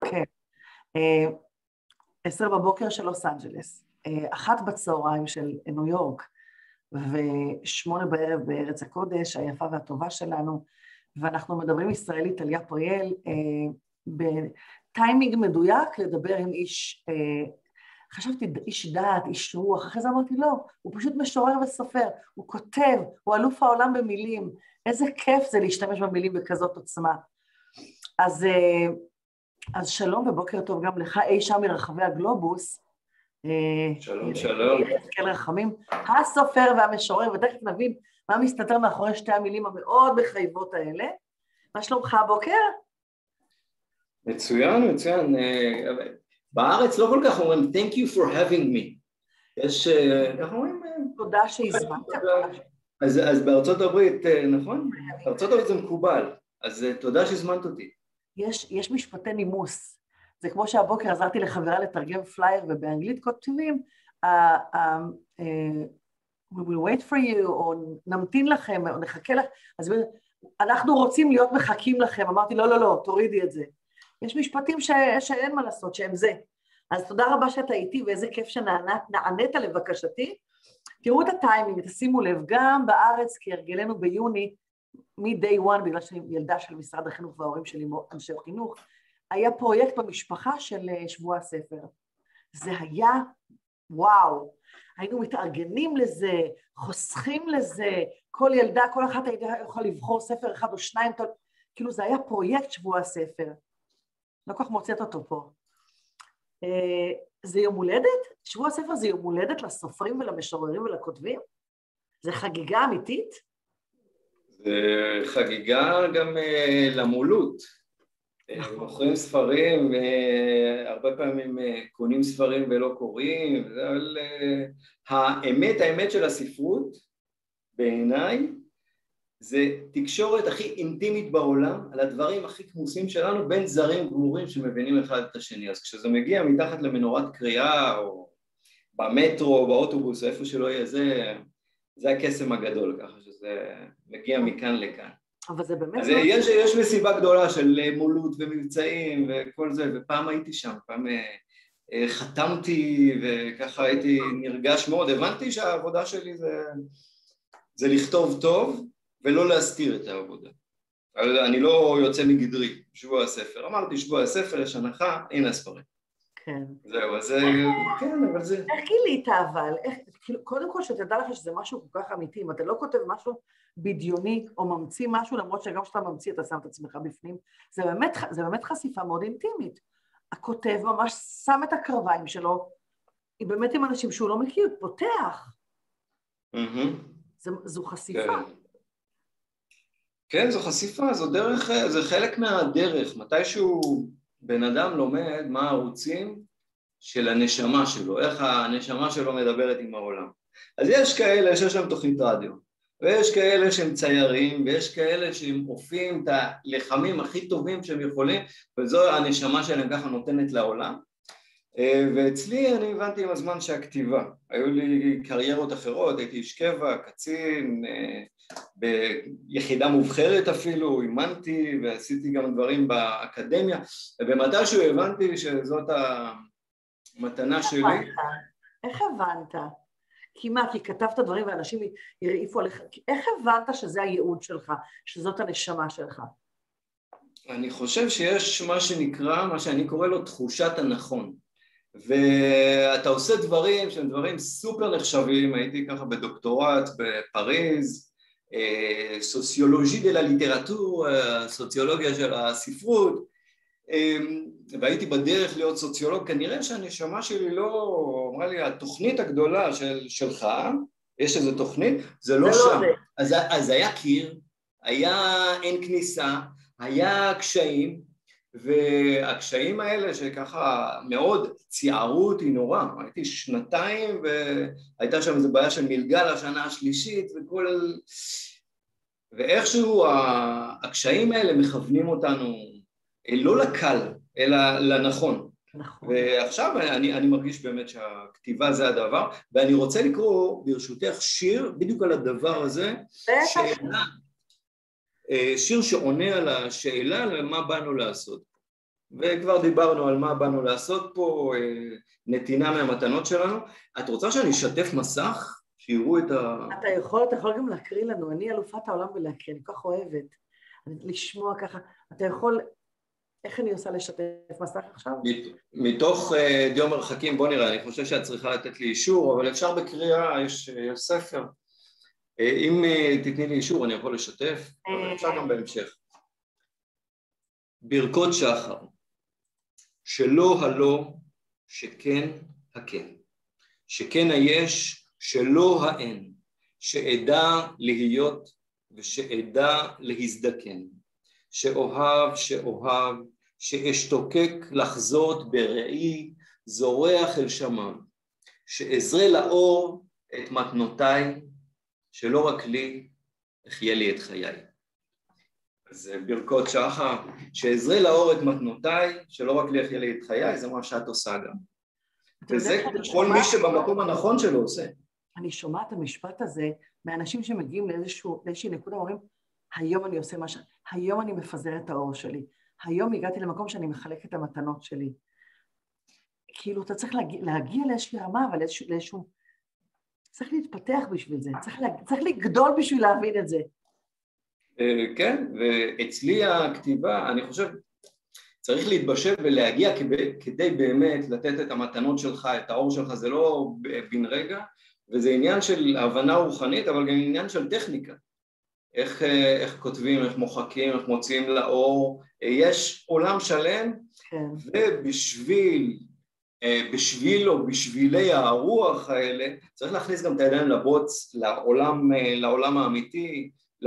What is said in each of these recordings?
כן. 10 בבוקר של לוס אנג'לס, 1 בצהריים של ניו יורק, ו8 בערב בארץ הקודש, היפה והטובה שלנו, ואנחנו מדברים ישראלית טליה פריאל, בטיימינג מדויק לדבר עם איש, חשבתי איש דעת, איש רוח, אחרי זה אמרתי לא, הוא פשוט משורר וסופר, הוא כותב, הוא אלוף העולם במילים, איזה כיף זה להשתמש במילים בכזאת עוצמה. אז שלום ובוקר טוב גם לך, אי שם מרחבי הגלובוס. שלום, שלום. יחזקאל רחמים, הסופר והמשורר, ותכף נבין מה מסתתר מאחורי שתי המילים המאוד מחייבות האלה. מה שלומך הבוקר? מצוין, מצוין. בארץ לא כל כך אומרים, thank you for having me. יש, אנחנו אומרים... תודה שהזמנת. אז בארצות הברית, נכון? בארצות הברית זה מקובל, אז תודה שהזמנת אותי. יש משפטי נימוס. זה כמו שהבוקר עזרתי לחברה לתרגם פלייר, ובאנגלית כותבים, we will wait for you, או נמתין לכם, או נחכה לך, אז אנחנו רוצים להיות מחכים לכם, אמרתי, לא, לא, לא, תורידי את זה. יש משפטים שאין מה לעשות, שהם זה. אז תודה רבה שאתה איתי, ואיזה כיף שנענית לבקשתי. תראו את הטיימינג, תשימו לב, גם בארץ, כי הרגלנו ביוני, מ-day one, בגלל שאני ילדה של משרד החינוך וההורים שלי, אנשי חינוך, היה פרויקט במשפחה של שבוע הספר. זה היה, וואו, היינו מתארגנים לזה, חוסכים לזה, כל ילדה, כל אחת יכולה לבחור ספר אחד או שניים, כאילו זה היה פרויקט שבוע הספר. לא כל כך מוצאת אותו פה. זה יום הולדת? שבוע הספר זה יום הולדת לסופרים ולמשוררים ולכותבים? זה חגיגה אמיתית? זה חגיגה גם למולות. מוכרים ספרים, הרבה פעמים קונים ספרים ולא קוראים, אבל האמת של הספרות, בעיניי, זה תקשורת הכי אינטימית בעולם, על הדברים הכי כמוסים שלנו, בין זרים גמורים שמבינים אחד את השני. אז כשזה מגיע מתחת למנורת קריאה, או במטרו, או באוטובוס, או איפה שלא יהיה, זה הקסם הגדול, ככה שזה מגיע מכאן לכאן. אבל זה באמת... אז יש מסיבה גדולה של מולות ומבצעים וכל זה, ופעם הייתי שם, פעם חתמתי וככה הייתי נרגש מאוד, הבנתי שהעבודה שלי זה לכתוב טוב ולא להסתיר את העבודה. אני לא יוצא מגדרי, שבוע הספר, אמרתי שבוע הספר, יש הנחה, הנה הספרים. כן. זהו, אז כן, אבל זה... איך גילית אבל? קודם כל שתדע לך שזה משהו כל כך אמיתי, אם אתה לא כותב משהו בדיוני או ממציא משהו, למרות שגם כשאתה ממציא אתה שם את עצמך בפנים, זה באמת חשיפה מאוד אינטימית. הכותב ממש שם את הקרביים שלו, היא באמת עם אנשים שהוא לא מכיר, פותח. זו חשיפה. כן, זו חשיפה, זו דרך, זה חלק מהדרך, מתישהו בן אדם לומד מה הערוצים של הנשמה שלו, איך הנשמה שלו מדברת עם העולם. אז יש כאלה שיש להם תוכנית רדיו, ויש כאלה שהם ציירים, ויש כאלה שהם אופים את הלחמים הכי טובים שהם יכולים, וזו הנשמה שלהם ככה נותנת לעולם. ואצלי אני הבנתי עם הזמן שהכתיבה, היו לי קריירות אחרות, הייתי איש קבע, קצין, ביחידה מובחרת אפילו, אימנתי ועשיתי גם דברים באקדמיה, ובמתישהו הבנתי שזאת המתנה שלי. איך הבנת? כי מה? כי כתבת דברים ואנשים הרעיפו עליך, איך הבנת שזה הייעוד שלך, שזאת הנשמה שלך? אני חושב שיש מה שנקרא, מה שאני קורא לו תחושת הנכון. ואתה עושה דברים שהם דברים סופר נחשבים, הייתי ככה בדוקטורט בפריז, סוציולוגיה de la littérature, סוציולוגיה של הספרות, והייתי בדרך להיות סוציולוג, כנראה שהנשמה שלי לא, אמרה לי, התוכנית הגדולה שלך, יש איזו תוכנית, זה לא שם. אז היה קיר, היה אין כניסה, היה קשיים, והקשיים האלה שככה מאוד ציערו אותי נורא, הייתי שנתיים והייתה שם איזו בעיה של מלגה לשנה השלישית ואיכשהו הקשיים האלה מכוונים אותנו לא לקל אלא לנכון. נכון. ועכשיו אני מרגיש באמת שהכתיבה זה הדבר, ואני רוצה לקרוא ברשותך שיר בדיוק על הדבר הזה, שיר שעונה על השאלה למה באנו לעשות. וכבר דיברנו על מה באנו לעשות פה, נתינה מהמתנות שלנו. את רוצה שאני אשתף מסך? שיראו את אתה יכול גם להקריא לנו, אני אלופת העולם בלהקריא, אני כל כך אוהבת, לשמוע ככה, אתה יכול, איך אני עושה לשתף מסך עכשיו? מתוך דיו מרחקים, בוא נראה, אני חושב שאת צריכה לתת לי אישור, אבל אפשר בקריאה, יש ספר. אם תתני לי אישור אני יכול לשתף, אבל אפשר גם בהמשך. ברכות שחר, שלא הלא, שכן הכן, שכן היש, שלא האין, שאדע להיות ושאדע להזדקן, שאוהב, שאשתוקק לחזות בראי, זורח אל שמם, שאזרה לאור את מתנותיי, שלא רק לי, אחיה לי את חיי. אז ברכות שחר, שאזרה לאור את מתנותיי, שלא רק לי אחיה לי את חיי, זה מה שאת עושה גם. וזה כל מי שבמקום הנכון שלו עושה. אני שומעת את המשפט הזה מאנשים שמגיעים לאיזושהי נקודה, אומרים, היום אני עושה משהו, היום אני מפזר את האור שלי, היום הגעתי למקום שאני מחלק את המתנות שלי. כאילו, אתה צריך להגיע לאיזושהי רמה, אבל לאיזשהו... צריך להתפתח בשביל זה, צריך לגדול בשביל להבין את זה. כן, ואצלי הכתיבה, אני חושב, צריך להתבשל ולהגיע כדי באמת לתת את המתנות שלך, את האור שלך, זה לא בן רגע, וזה עניין של הבנה רוחנית, אבל גם עניין של טכניקה. איך כותבים, איך מוחקים, איך מוציאים לאור, יש עולם שלם, כן. ובשביל או בשבילי הרוח האלה, צריך להכניס גם את הידיים לבוץ, לעולם האמיתי,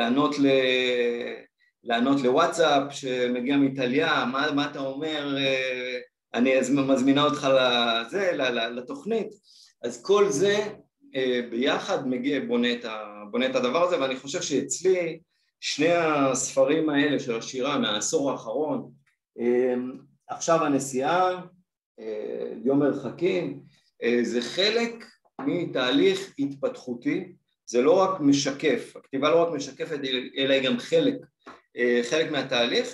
לענות לוואטסאפ שמגיע מאיטליה, מה אתה אומר, אני מזמינה אותך לתוכנית, אז כל זה ביחד בונה את הדבר הזה, ואני חושב שאצלי שני הספרים האלה של השירה מהעשור האחרון, עכשיו הנסיעה, יום מרחקים, זה חלק מתהליך התפתחותי, זה לא רק משקף, הכתיבה לא רק משקפת, אלא היא גם חלק מהתהליך,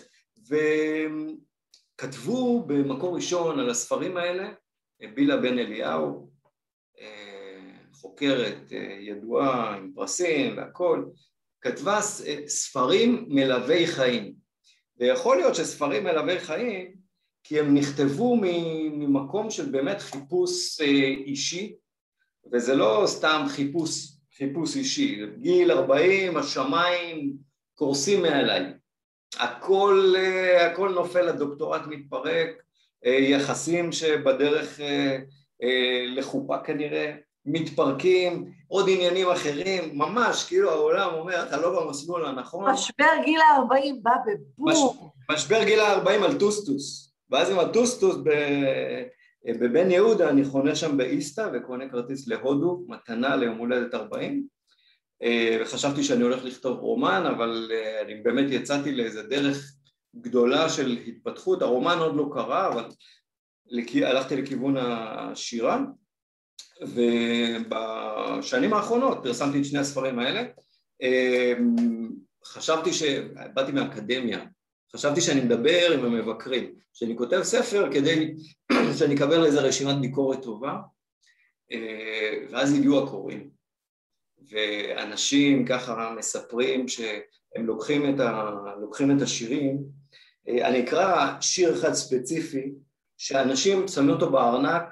וכתבו במקור ראשון על הספרים האלה, בילה בן אליהו, חוקרת ידועה עם פרסים והכל, כתבה ספרים מלווי חיים, ויכול להיות שספרים מלווי חיים, כי הם נכתבו ממקום של באמת חיפוש אישי, וזה לא סתם חיפוש אישי, גיל 40, השמיים קורסים מעליי, הכל נופל, הדוקטורט מתפרק, יחסים שבדרך לחופה כנראה, מתפרקים, עוד עניינים אחרים, ממש כאילו העולם אומר, אתה לא במסלול הנכון. משבר גיל ה-40 בא בבום. משבר גיל ה-40 על טוסטוס, ואז עם הטוסטוס בבן יהודה, אני חונה שם באיסטה וקונה כרטיס להודו, מתנה ליום הולדת 40, וחשבתי שאני הולך לכתוב רומן, אבל אני באמת יצאתי לאיזה דרך גדולה של התפתחות, הרומן עוד לא קרה, אבל הלכתי לכיוון השירה, ובשנים האחרונות פרסמתי את שני הספרים האלה, חשבתי שבאתי מהאקדמיה, חשבתי שאני מדבר עם המבקרים, שאני כותב ספר כדי שאני אקבל איזו רשימת ביקורת טובה, ואז הגיעו הקוראים, ואנשים ככה מספרים שהם לוקחים את השירים, אני אקרא שיר אחד ספציפי, שאנשים שמים אותו בארנק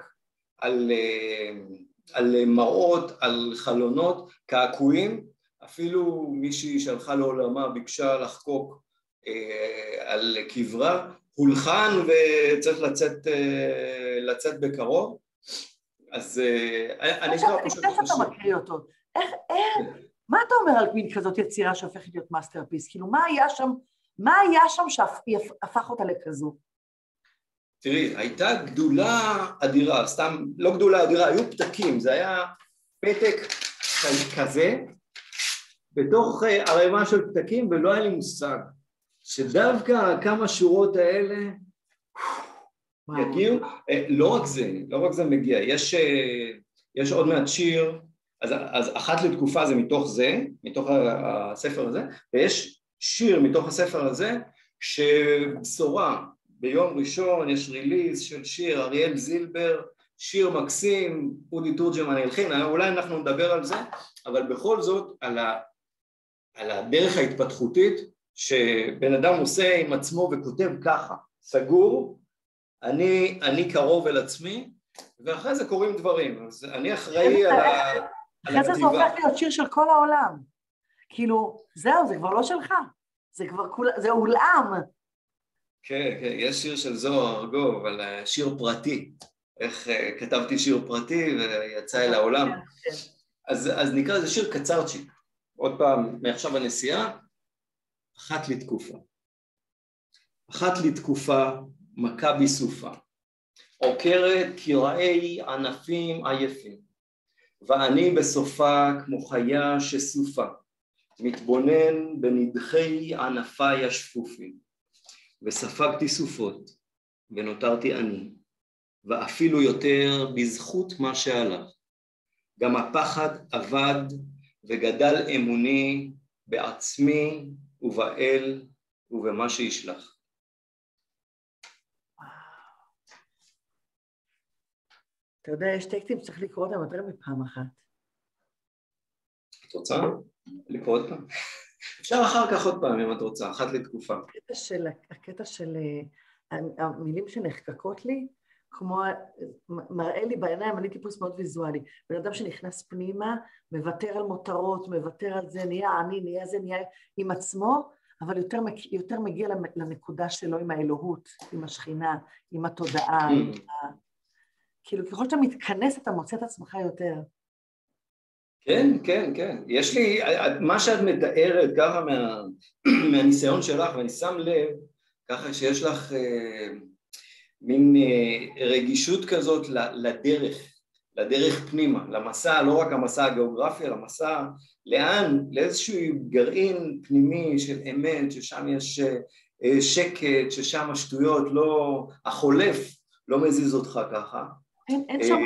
על מראות, על חלונות, קעקועים, אפילו מישהי שהלכה לעולמה ביקשה לחקוק על קברה, הולחן וצריך לצאת בקרוב, אז אני אקרא פשוט את השיר. אתה מקריא אותו, מה אתה אומר על מין כזאת יצירה שהופכת להיות מאסטרפיס? כאילו מה היה שם שהפך אותה לכזו? תראי, הייתה גדולה אדירה, סתם לא גדולה אדירה, היו פתקים, זה היה פתק כזה, בתוך ערימה של פתקים, ולא היה לי מושג, שדווקא כמה שורות האלה יגיעו, לא רק זה מגיע, יש עוד מעט שיר, אז אחת לתקופה זה מתוך הספר הזה, ויש שיר מתוך הספר הזה, שבשורה ביום ראשון יש ריליז של שיר אריאל זילבר, שיר מקסים, אודי תורג'מן הלחין, אולי אנחנו נדבר על זה, אבל בכל זאת על הדרך ההתפתחותית שבן אדם עושה עם עצמו וכותב ככה, סגור, אני קרוב אל עצמי, ואחרי זה קורים דברים, אז אני אחראי על אחרי זה זה הופך להיות שיר של כל העולם, כאילו זהו, זה כבר לא שלך, זה כבר זה עולם. כן, כן, יש שיר של זוהר ארגוב, אבל שיר פרטי, איך כתבתי שיר פרטי ויצא אל העולם, אז נקרא לזה שיר קצרצ'יק, עוד פעם, מעכשיו הנסיעה, אחת לתקופה, מכה בסופה, עוקרת קרעי ענפים עייפים, ואני בסופה כמו חיה שסופה, מתבונן בנדחי ענפיי השפופים, וספגתי סופות, ונותרתי אני, ואפילו יותר בזכות מה שהלך. גם הפחד עבד וגדל אמוני בעצמי ובאל ובמה שישלח. אתה יודע, יש טקסטים שצריך לקרוא אותם יותר מפעם אחת. את רוצה לקרוא עוד פעם? אפשר אחר כך עוד פעם אם את רוצה, אחת לתקופה. הקטע של המילים שנחקקות לי, כמו מראה לי בעיניים, אני טיפוס מאוד ויזואלי. בן אדם שנכנס פנימה, מוותר על מותרות, מוותר על זה, נהיה עני, נהיה זה, נהיה עם עצמו, אבל יותר מגיע לנקודה שלו עם האלוהות, עם השכינה, עם התודעה. כאילו, ככל שאתה מתכנס, אתה מוצא את עצמך יותר. כן, כן, כן. יש לי, מה שאת מתארת ככה מהניסיון שלך, ואני שם לב, ככה שיש לך מין רגישות כזאת לדרך פנימה, למסע, לא רק המסע הגיאוגרפי, אלא המסע לאן, לאיזשהו גרעין פנימי של אמת, ששם יש שקט, ששם השטויות לא, החולף לא מזיז אותך ככה. אין שם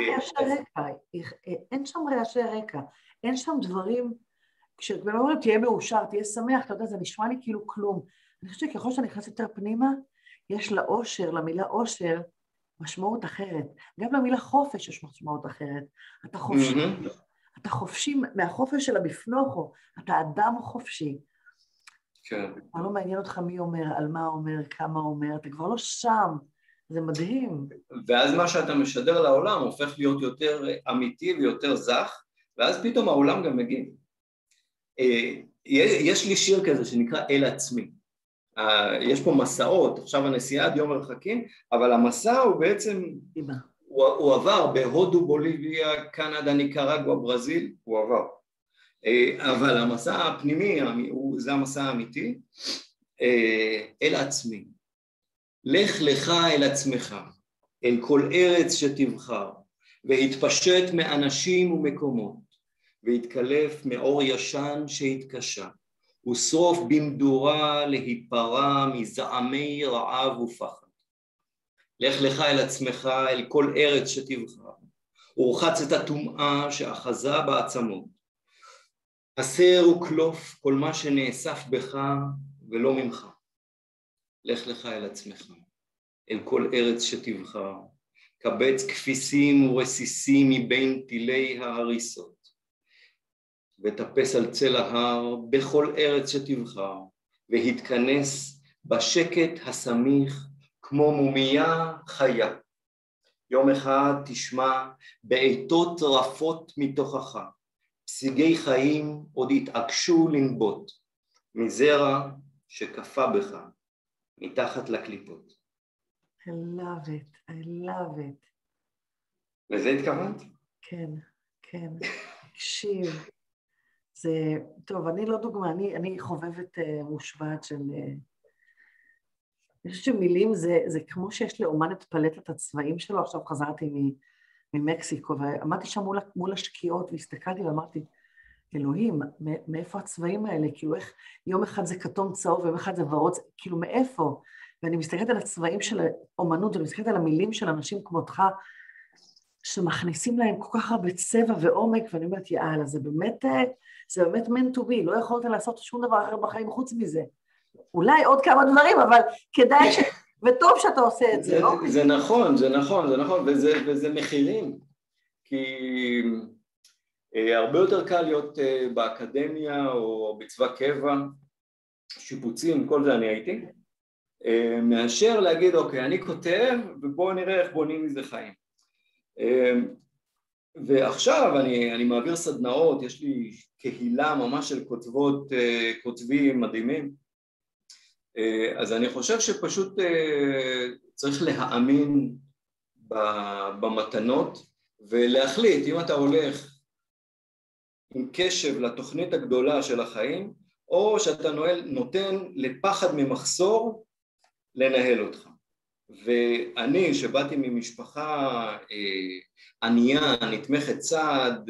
רעשי רקע, אין שם דברים, כשבן אומרים תהיה מאושר, תהיה שמח, אתה יודע, זה נשמע לי כאילו כלום. אני חושבת שככל שאתה נכנס יותר פנימה, יש לאושר, למילה אושר, משמעות אחרת. גם למילה חופש יש משמעות אחרת. אתה חופשי, מהחופש של הבפנוכו, אתה אדם חופשי. כן. כבר לא מעניין אותך מי אומר, על מה אומר, כמה אומר, אתה כבר לא שם. זה מדהים. ואז מה שאתה משדר לעולם הופך להיות יותר אמיתי ויותר זך, ואז פתאום העולם גם מגיב. יש לי שיר כזה שנקרא אל עצמי. יש פה מסעות, עכשיו הנסיעה עד יום מרחקים, אבל המסע הוא בעצם, הוא עבר בהודו, בוליביה, קנדה, ניקרגואה, ברזיל, הוא עבר. אבל המסע הפנימי, זה המסע האמיתי, אל עצמי. לך לך אל עצמך, אל כל ארץ שתבחר, והתפשט מאנשים ומקומות, והתקלף מאור ישן שהתקשה, ושרוף במדורה להיפרע מזעמי רעב ופחד. לך לך אל עצמך, אל כל ארץ שתבחר, ורחץ את הטומאה שאחזה בעצמות. הסר וקלוף כל מה שנאסף בך ולא ממך. לך לך אל עצמך, אל כל ארץ שתבחר, קבץ כפיסים ורסיסים מבין טילי ההריסות, ותפס על צל ההר בכל ארץ שתבחר, והתכנס בשקט הסמיך כמו מומיה חיה. יום אחד תשמע בעיתות רפות מתוכך, פסיגי חיים עוד התעקשו לנבוט, מזרע שקפה בך, מתחת לקליפות. I love it, I love it. לזה התכוונת? כן, כן. תקשיב. זה, טוב, אני לא דוגמה, אני חובבת מושבעת של... אני חושבת שמילים זה כמו שיש לאומן את פלטת הצבעים שלו, עכשיו חזרתי ממקסיקו, ועמדתי שם מול השקיעות והסתכלתי ואמרתי, אלוהים, מאיפה הצבעים האלה? כאילו איך יום אחד זה כתום צהוב ויום אחד זה ורוד, כאילו מאיפה? ואני מסתכלת על הצבעים של האומנות, ואני מסתכלת על המילים של אנשים כמותך, שמכניסים להם כל כך הרבה צבע ועומק, ואני אומרת, יאללה, זה באמת meant to be, לא יכולת לעשות שום דבר אחר בחיים חוץ מזה. אולי עוד כמה דברים, אבל וטוב שאתה עושה את זה, לא? זה נכון, זה נכון, זה נכון, וזה מחירים, כי הרבה יותר קל להיות באקדמיה או בצבא קבע, שיפוצים, כל זה אני הייתי, מאשר להגיד, אוקיי, אני כותב, ובואו נראה איך בונים מזה חיים. ועכשיו אני מעביר סדנאות, יש לי קהילה ממש של כותבים מדהימים, אז אני חושב שפשוט צריך להאמין במתנות ולהחליט אם אתה הולך עם קשב לתוכנית הגדולה של החיים, או שאתה נותן לפחד ממחסור לנהל אותך. ואני שבאתי ממשפחה ענייה, נתמכת צעד,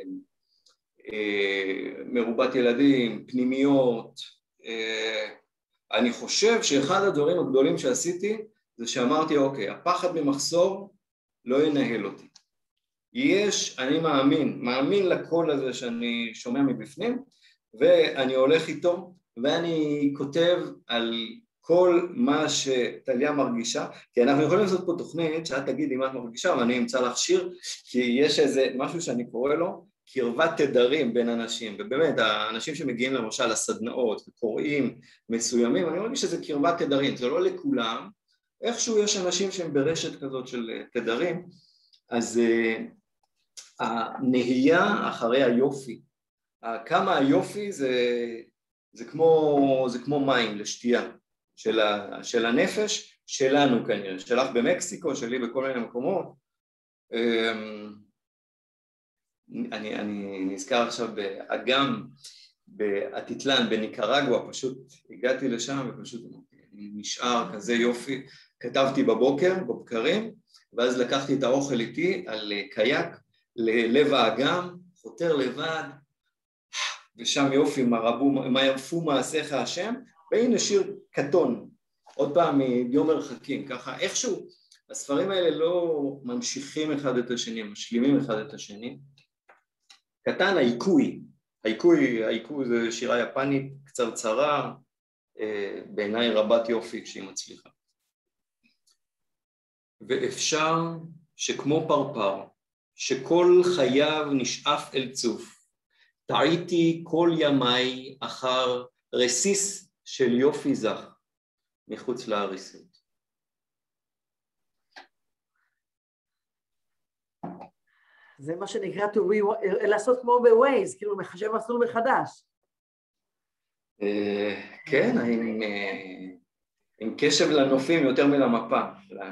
מרובת ילדים, פנימיות, אני חושב שאחד הדברים הגדולים שעשיתי זה שאמרתי, אוקיי, הפחד ממחסור לא ינהל אותי. אני מאמין לקול הזה שאני שומע מבפנים, ואני הולך איתו, ואני כותב על כל מה שטליה מרגישה, כי אנחנו יכולים לעשות פה תוכנית שאת תגידי מה את מרגישה, ואני אמצא לך שיר, כי יש איזה משהו שאני קורא לו, קרבת תדרים בין אנשים, ובאמת האנשים שמגיעים למשל לסדנאות וקוראים מסוימים, אני מרגיש שזה קרבת תדרים, זה לא לכולם, איכשהו יש אנשים שהם ברשת כזאת של תדרים, אז הנהייה אחרי היופי, כמה היופי זה כמו מים לשתייה של הנפש שלנו כנראה, שלך במקסיקו, שלי בכל מיני מקומות. אני נזכר עכשיו באגם באטיטלן בניקרגואה, פשוט הגעתי לשם ופשוט נשאר כזה יופי, כתבתי בבקרים, ואז לקחתי את האוכל איתי על קייק ללב האגם, חותר לבד, ושם יופי, מה יפו מעשיך השם, והנה שיר קטון, עוד פעם מיום מרחקים, ככה איכשהו, הספרים האלה לא ממשיכים אחד את השני, משלימים אחד את השני. קטן, האיקוי זה שירה יפנית קצרצרה, בעיניי רבת יופי כשהיא מצליחה. ואפשר שכמו פרפר, שכל חייו נשאף אל צוף, טעיתי כל ימיי אחר רסיס של יופי זך מחוץ להריסות. זה מה שנקרא לעשות כמו בווייז, כאילו מחשב מסלול מחדש. כן, עם קשב לנופים יותר מלמפה.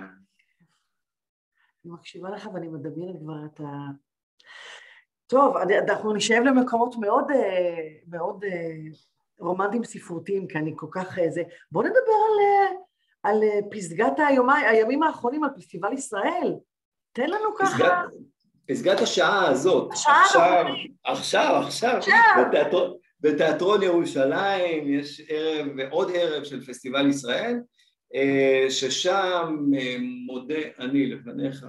אני מקשיבה לך ואני מדמיינת כבר את ה... טוב, אנחנו נשאב למקומות מאוד, מאוד רומנטיים ספרותיים, כי אני כל כך... בואו נדבר על פסגת הימים האחרונים, על פסטיבל ישראל. תן לנו ככה... פסגת השעה הזאת. עכשיו. בתיאטרון ירושלים יש עוד ערב של פסטיבל ישראל, ששם מודה אני לפניך,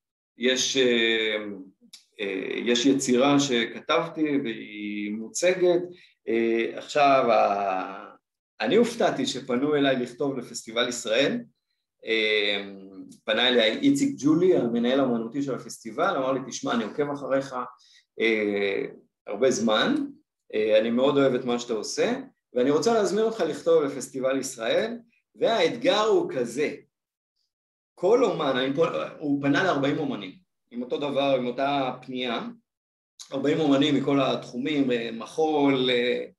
יש יצירה שכתבתי והיא מוצגת. עכשיו אני הופתעתי שפנו אליי לכתוב לפסטיבל ישראל, פנה אליי איציק ג'ולי, המנהל האמנותי של הפסטיבל, אמר לי תשמע אני עוקב אחריך הרבה זמן, אני מאוד אוהב את מה שאתה עושה ואני רוצה להזמין אותך לכתוב לפסטיבל ישראל, והאתגר הוא כזה, כל אומן, הוא פנה ל-40 אומנים, עם אותו דבר, עם אותה פנייה, 40 אומנים מכל התחומים, מחול,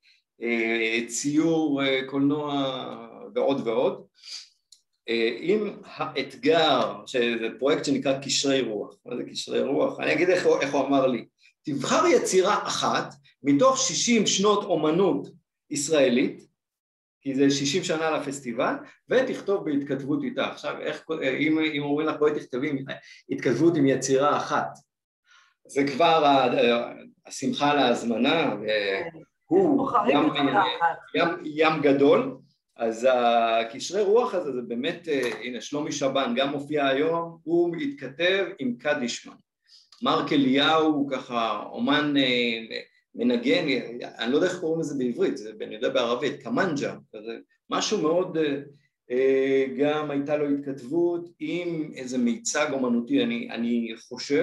ציור, קולנוע ועוד ועוד, עם האתגר, שזה פרויקט שנקרא קשרי רוח. מה זה קשרי רוח? אני אגיד איך הוא אמר לי, תבחר יצירה אחת מתוך 60 שנות אומנות ישראלית, כי זה 60 שנה לפסטיבל, ותכתוב בהתכתבות איתה. עכשיו, אם אומרים לך בואי תכתבי התכתבות עם יצירה אחת, זה כבר השמחה להזמנה, והוא ים גדול, אז הקשרי רוח הזה זה באמת, הנה שלומי שבן גם מופיע היום, הוא התכתב עם קדישמן. מרק אליהו הוא ככה אומן מנגן, אני לא יודע איך קוראים לזה בעברית, אני יודע בערבית, קמנג'ה, משהו מאוד גם הייתה לו התכתבות עם איזה מיצג אומנותי, אני חושב.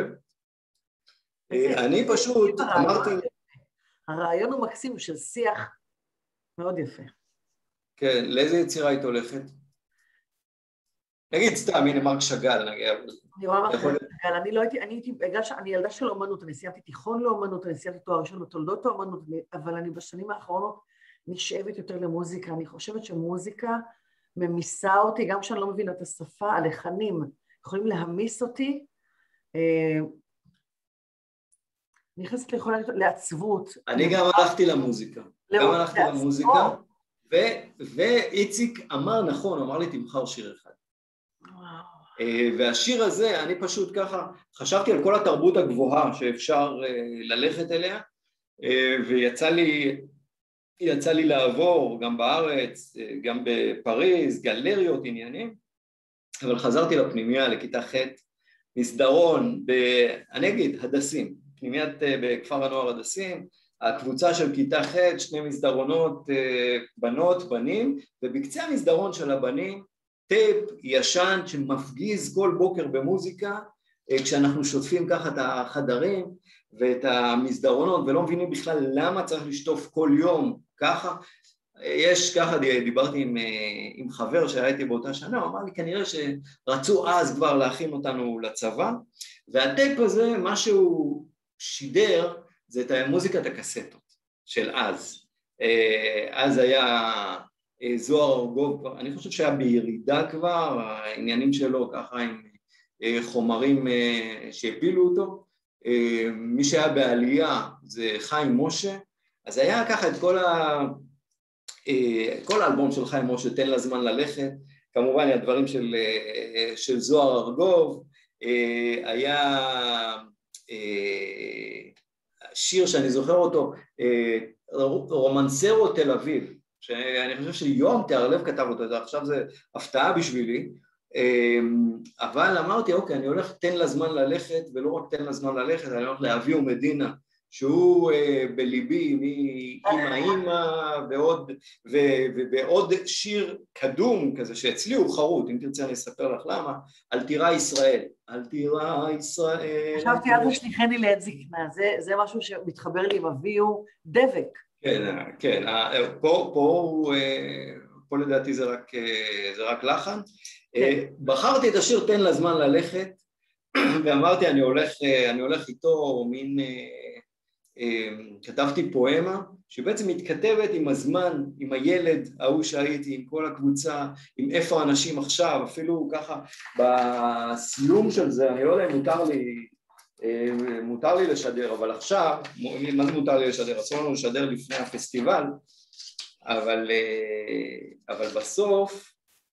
אני פשוט אמרתי... הרעיון הוא מקסים של שיח מאוד יפה. כן, לאיזה יצירה היית הולכת? נגיד סתם, הנה מרק שגל, נגיד. אני רואה מרק שגל, אני ילדה של אומנות, אני סיימתי תיכון לאומנות, אני סיימתי תואר ראשון בתולדות האומנות, אבל אני בשנים האחרונות נשאבת יותר למוזיקה, אני חושבת שמוזיקה ממיסה אותי, גם כשאני לא מבינה את השפה, הלחנים יכולים להמיס אותי, נכנסת לעצבות. אני גם הלכתי למוזיקה, ואיציק אמר נכון, אמר לי תמחר שיר אחד. והשיר הזה, אני פשוט ככה, חשבתי על כל התרבות הגבוהה שאפשר ללכת אליה, ויצא לי לעבור גם בארץ, גם בפריז, גלריות, עניינים, אבל חזרתי לפנימיה, לכיתה ח', מסדרון, אני אגיד, הדסים, פנימיית בכפר הנוער הדסים, הקבוצה של כיתה ח', 2 מסדרונות, בנות, בנים, ובקצה המסדרון של הבנים, טייפ ישן שמפגיז כל בוקר במוזיקה, כשאנחנו שוטפים ככה את החדרים ואת המסדרונות, ולא מבינים בכלל למה צריך לשטוף כל יום ככה. יש ככה, דיברתי עם חבר שהייתי באותה שנה, הוא אמר לי כנראה שרצו אז כבר להכין אותנו לצבא, והטייפ הזה, מה שהוא שידר, זה את מוזיקת הקסטות של אז. אז היה זוהר ארגוב, אני חושב שהיה בירידה כבר, העניינים שלו ככה עם חומרים שהפילו אותו, מי שהיה בעלייה זה חיים משה, אז היה ככה את כל האלבום של חיים משה, תן לה זמן ללכת, כמובן הדברים של זוהר ארגוב, היה שיר שאני זוכר אותו, רומנסרו תל אביב, שאני חושב שיואב תיארלב כתב אותו, עכשיו זה הפתעה בשבילי, אבל אמרתי, אוקיי, אני הולך תן לה זמן ללכת, ולא רק תן לה זמן ללכת, אני הולך לאבי ומדינה, שהוא בליבי מאמא ועוד שיר קדום כזה שאצלי הוא חרוט, אם תרצה אני אספר לך למה, על טירה ישראל, על טירה ישראל. חשבתי אז שליחני לעת זקנה, זה משהו שמתחבר לי עם אבי, הוא דבק. כן, פה לדעתי זה רק לחן. בחרתי את השיר תן לה זמן ללכת, ואמרתי אני הולך איתו מין, כתבתי פואמה שבעצם מתכתבת עם הזמן, עם הילד ההוא שהייתי, עם כל הקבוצה, עם איפה האנשים עכשיו, אפילו ככה בסיום של זה, אני לא יודע אם מותר לי לשדר, אבל עכשיו, מה זה מותר לי לשדר? אסור לנו לשדר לפני הפסטיבל, אבל בסוף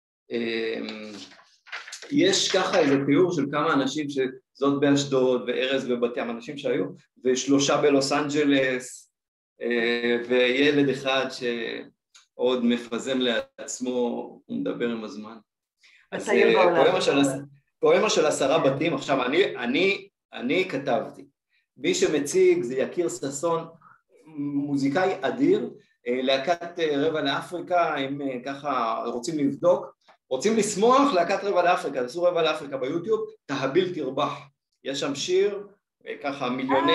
יש ככה איזה תיאור של כמה אנשים שזאת באשדוד וארז ובת ים, אנשים שהיו, ו3 בלוס אנג'לס, וילד אחד שעוד מפזם לעצמו, הוא מדבר עם הזמן. אז פואמה של 10 בתים, עכשיו אני כתבתי, מי שמציג זה יקיר ששון, מוזיקאי אדיר, להקת רבע לאפריקה, הם ככה רוצים לבדוק, רוצים לשמוח להקת רבע לאפריקה, תעשו רבע לאפריקה ביוטיוב, תהביל תרבח, יש שם שיר, ככה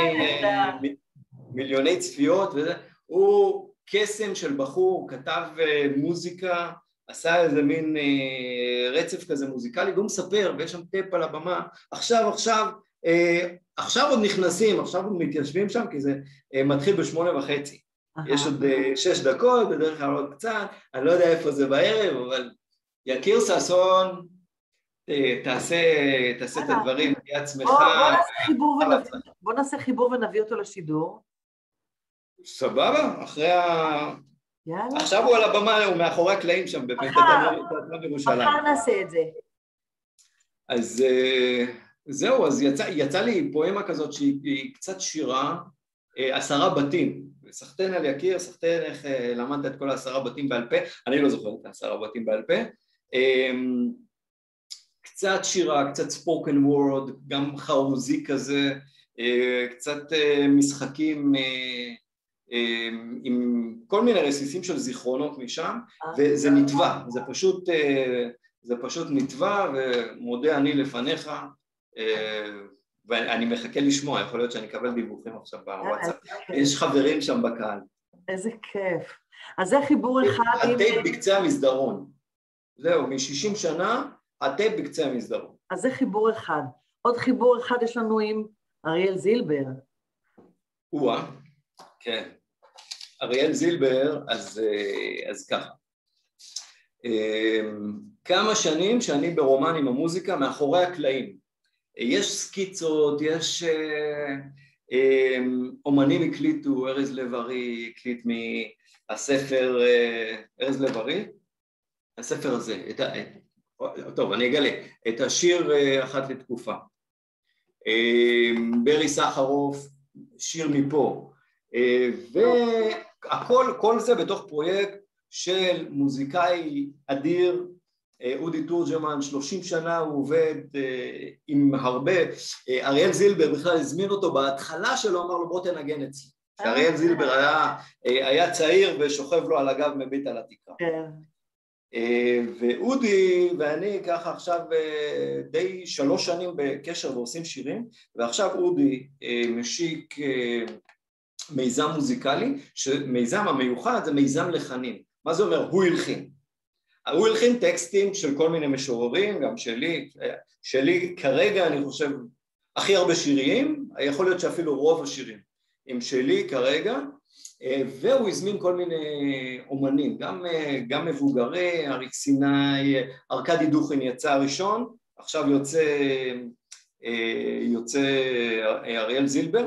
מיליוני צפיות, וזה, הוא קסם של בחור, כתב מוזיקה, עשה איזה מין רצף כזה מוזיקלי, והוא מספר, ויש שם טייפ על הבמה, עכשיו עוד נכנסים, עכשיו עוד מתיישבים שם, כי זה מתחיל ב8:30, יש עוד 6 דקות, בדרך כלל עוד קצת, אני לא יודע איפה זה בערב, אבל יקיר ששון, תעשה את הדברים, תהיה עצמך. בוא נעשה חיבור ונביא אותו לשידור. סבבה, עכשיו הוא על הבמה, הוא מאחורי הקלעים שם, בתיאטרון ירושלים. מחר נעשה את זה. אז זהו, אז יצא לי פואמה כזאת שהיא קצת שירה, 10 בתים, סחטן על יקיר, סחטן איך למדת את כל 10 בתים בעל פה, אני לא זוכר את 10 בתים בעל פה, קצת שירה, קצת ספוקן וורד, גם חרוזי כזה, קצת משחקים עם כל מיני רסיסים של זיכרונות משם, וזה נטבע, זה פשוט נטבע, ומודה אני לפניך, ואני מחכה לשמוע, יכול להיות שאני אקבל דיווחים עכשיו בוואטסאפ, יש חברים שם בקהל. איזה כיף. אז זה חיבור אחד עם... הטייפ בקצה המסדרון. זהו, מ-60 שנה, הטייפ בקצה המסדרון. אז זה חיבור אחד. עוד חיבור אחד יש לנו עם אריאל זילבר. כן. אריאל זילבר, אז ככה. כמה שנים שאני ברומן עם המוזיקה מאחורי הקלעים. יש סקיצות, יש אומנים הקליטו, ארז לב-ארי הקליט מהספר, ארז לב-ארי, הספר הזה, טוב אני אגלה, את השיר אחת לתקופה, ברי סחרוף, שיר מפה, והכל, כל זה בתוך פרויקט של מוזיקאי אדיר, אודי תורג'מן, 30 שנה הוא עובד עם הרבה, אריאל זילבר בכלל הזמין אותו בהתחלה שלו, אמר לו בוא תנגן אצלי, אריאל זילבר היה צעיר ושוכב לו על הגב מביט על התקרה. ואודי ואני ככה עכשיו די 3 שנים בקשר ועושים שירים, ועכשיו אודי משיק מיזם מוזיקלי, שמיזם המיוחד זה מיזם לחנים. מה זה אומר? הוא הלחין. הוא הלחין טקסטים של כל מיני משוררים, גם שלי כרגע אני חושב הכי הרבה שירים, יכול להיות שאפילו רוב השירים הם שלי כרגע, והוא הזמין כל מיני אומנים, גם מבוגרי, אריק סיני, ארכדי דוכין יצא הראשון, עכשיו יוצא אריאל זילבר,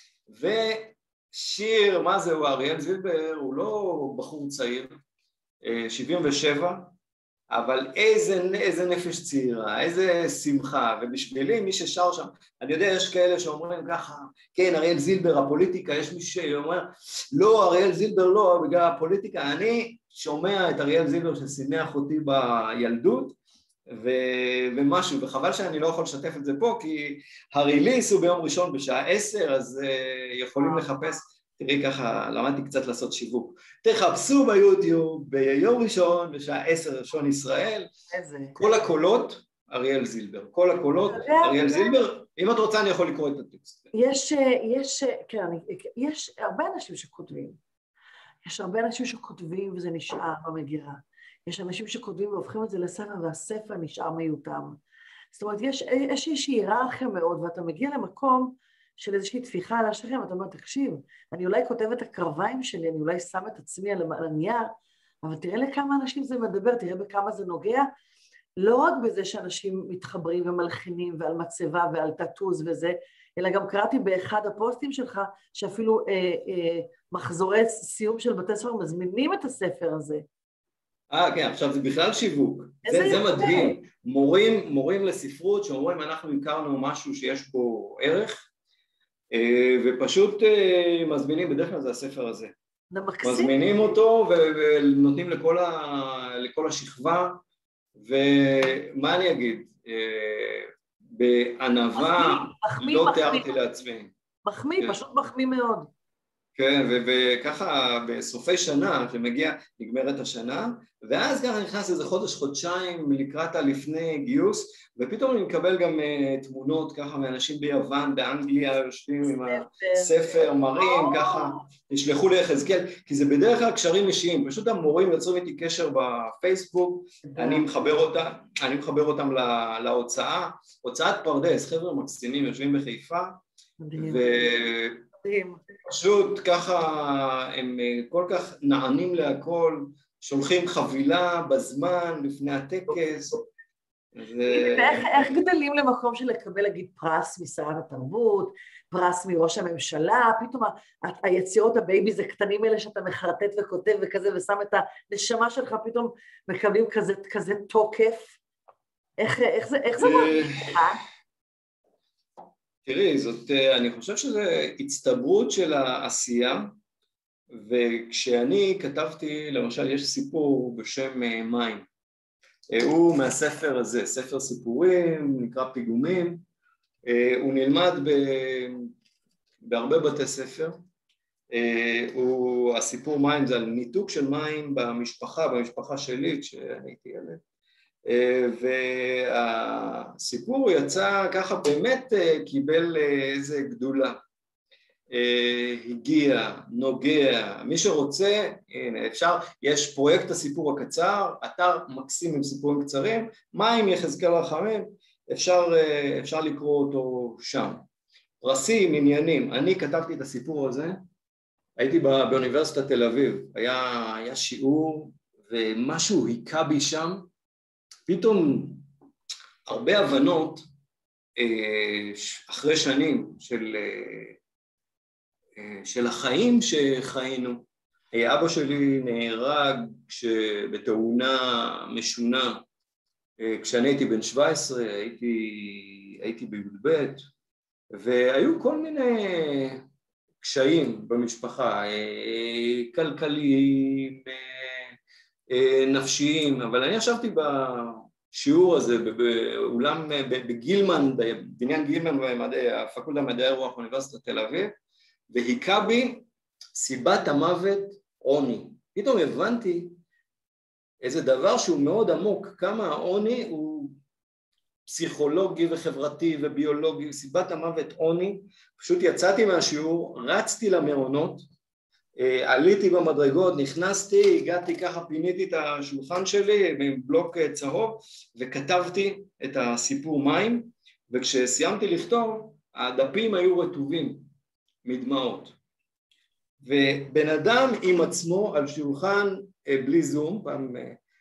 ושיר, מה זהו, אריאל זילבר הוא לא בחור צעיר, 77, אבל איזה נפש צעירה, איזה שמחה, ובשבילי מי ששר שם, אני יודע יש כאלה שאומרים ככה, כן אריאל זילבר הפוליטיקה, יש מי שאומר לא אריאל זילבר לא בגלל הפוליטיקה, אני שומע את אריאל זילבר ששימח אותי בילדות ומשהו, וחבל שאני לא יכול לשתף את זה פה כי הריליס הוא ביום ראשון בשעה 10, אז יכולים לחפש, תראי ככה, למדתי קצת לעשות שיווק. תחפשו ביוטיוב ביום ראשון, בשעה 10 ראשון ישראל, כל הקולות, אריאל זילבר. כל הקולות, אריאל זילבר. אם את רוצה אני יכול לקרוא את הטקסט. יש הרבה אנשים שכותבים. יש הרבה אנשים שכותבים וזה נשאר במגירה. יש אנשים שכותבים והופכים את זה לספר והספר נשאר מיותם. זאת אומרת, יש איזושהי היררכיה מאוד, ואתה מגיע למקום של איזושהי תפיחה על השכם, אתה אומר, תקשיב, אני אולי כותב את הקרביים שלי, אני אולי שם את עצמי על הנייר, אבל תראה לכמה אנשים זה מדבר, תראה בכמה זה נוגע, לא רק בזה שאנשים מתחברים ומלחינים ועל מצבה ועל טטוז וזה, אלא גם קראתי באחד הפוסטים שלך, שאפילו מחזורי סיום של בתי ספר מזמינים את הספר הזה. כן, עכשיו זה בכלל שיווק, זה מדהים, מורים לספרות שאומרים אנחנו הכרנו משהו שיש בו ערך, ופשוט מזמינים, בדרך כלל זה הספר הזה, מזמינים אותו ונותנים לכל השכבה, ומה אני אגיד, בענווה לא תיארתי לעצמי. מחמיא, פשוט מחמיא מאוד. כן, וככה בסופי שנה, שמגיע, נגמרת השנה, ואז ככה נכנס איזה חודש-חודשיים לקראת לפני גיוס, ופתאום אני מקבל גם תמונות ככה מאנשים ביוון, באנגליה, יושבים עם הספר, מראים, ככה, ישלחו לי יחזקאל, כי זה בדרך כלל קשרים אישיים, פשוט המורים יוצרים איתי קשר בפייסבוק, אני מחבר אותם להוצאה, הוצאת פרדס, חבר'ה מקסימים, יושבים בחיפה, פשוט ככה הם כל כך נענים להכל, שולחים חבילה בזמן לפני הטקס. איך גדלים למקום של לקבל להגיד פרס משרת התרבות, פרס מראש הממשלה, פתאום היצירות הבייבי זה קטנים אלה שאתה מחרטט וכותב וכזה ושם את הנשמה שלך, פתאום מקבלים כזה תוקף. איך זה מרגיש לך? תראי, אני חושב שזה הצטברות של העשייה, וכשאני כתבתי, למשל יש סיפור בשם מים, הוא מהספר הזה, ספר סיפורים, נקרא פיגומים, הוא נלמד בהרבה בתי ספר, הסיפור מים זה על ניתוק של מים במשפחה שלי כשאני הייתי ילד, והסיפור יצא ככה באמת קיבל איזה גדולה, הגיע, נוגע, מי שרוצה, הנה אפשר, יש פרויקט הסיפור הקצר, אתר מקסים עם סיפורים קצרים, מים יחזקאל רחמים, אפשר לקרוא אותו שם. פרסים, עניינים, אני כתבתי את הסיפור הזה, הייתי באוניברסיטת תל אביב, היה שיעור ומשהו היכה בי שם, פתאום הרבה הבנות אחרי שנים של החיים שחיינו. אבא שלי נהרג בתאונה משונה, כשאני הייתי בן 17, הייתי בי"ב, והיו כל מיני קשיים במשפחה, כלכליים, נפשיים, אבל אני ישבתי בשיעור הזה באולם, בגילמן, בבניין גילמן, הפקולטה למדעי הרוח באוניברסיטת תל אביב, והיכה בי סיבת המוות עוני. פתאום הבנתי איזה דבר שהוא מאוד עמוק, כמה העוני הוא פסיכולוגי וחברתי וביולוגי, סיבת המוות עוני. פשוט יצאתי מהשיעור, רצתי למעונות, עליתי במדרגות, נכנסתי, הגעתי ככה, פיניתי את השולחן שלי עם בלוק צהוב וכתבתי את הסיפור מים, וכשסיימתי לכתוב הדפים היו רטובים מדמעות, ובן אדם עם עצמו על שולחן בלי זום, פעם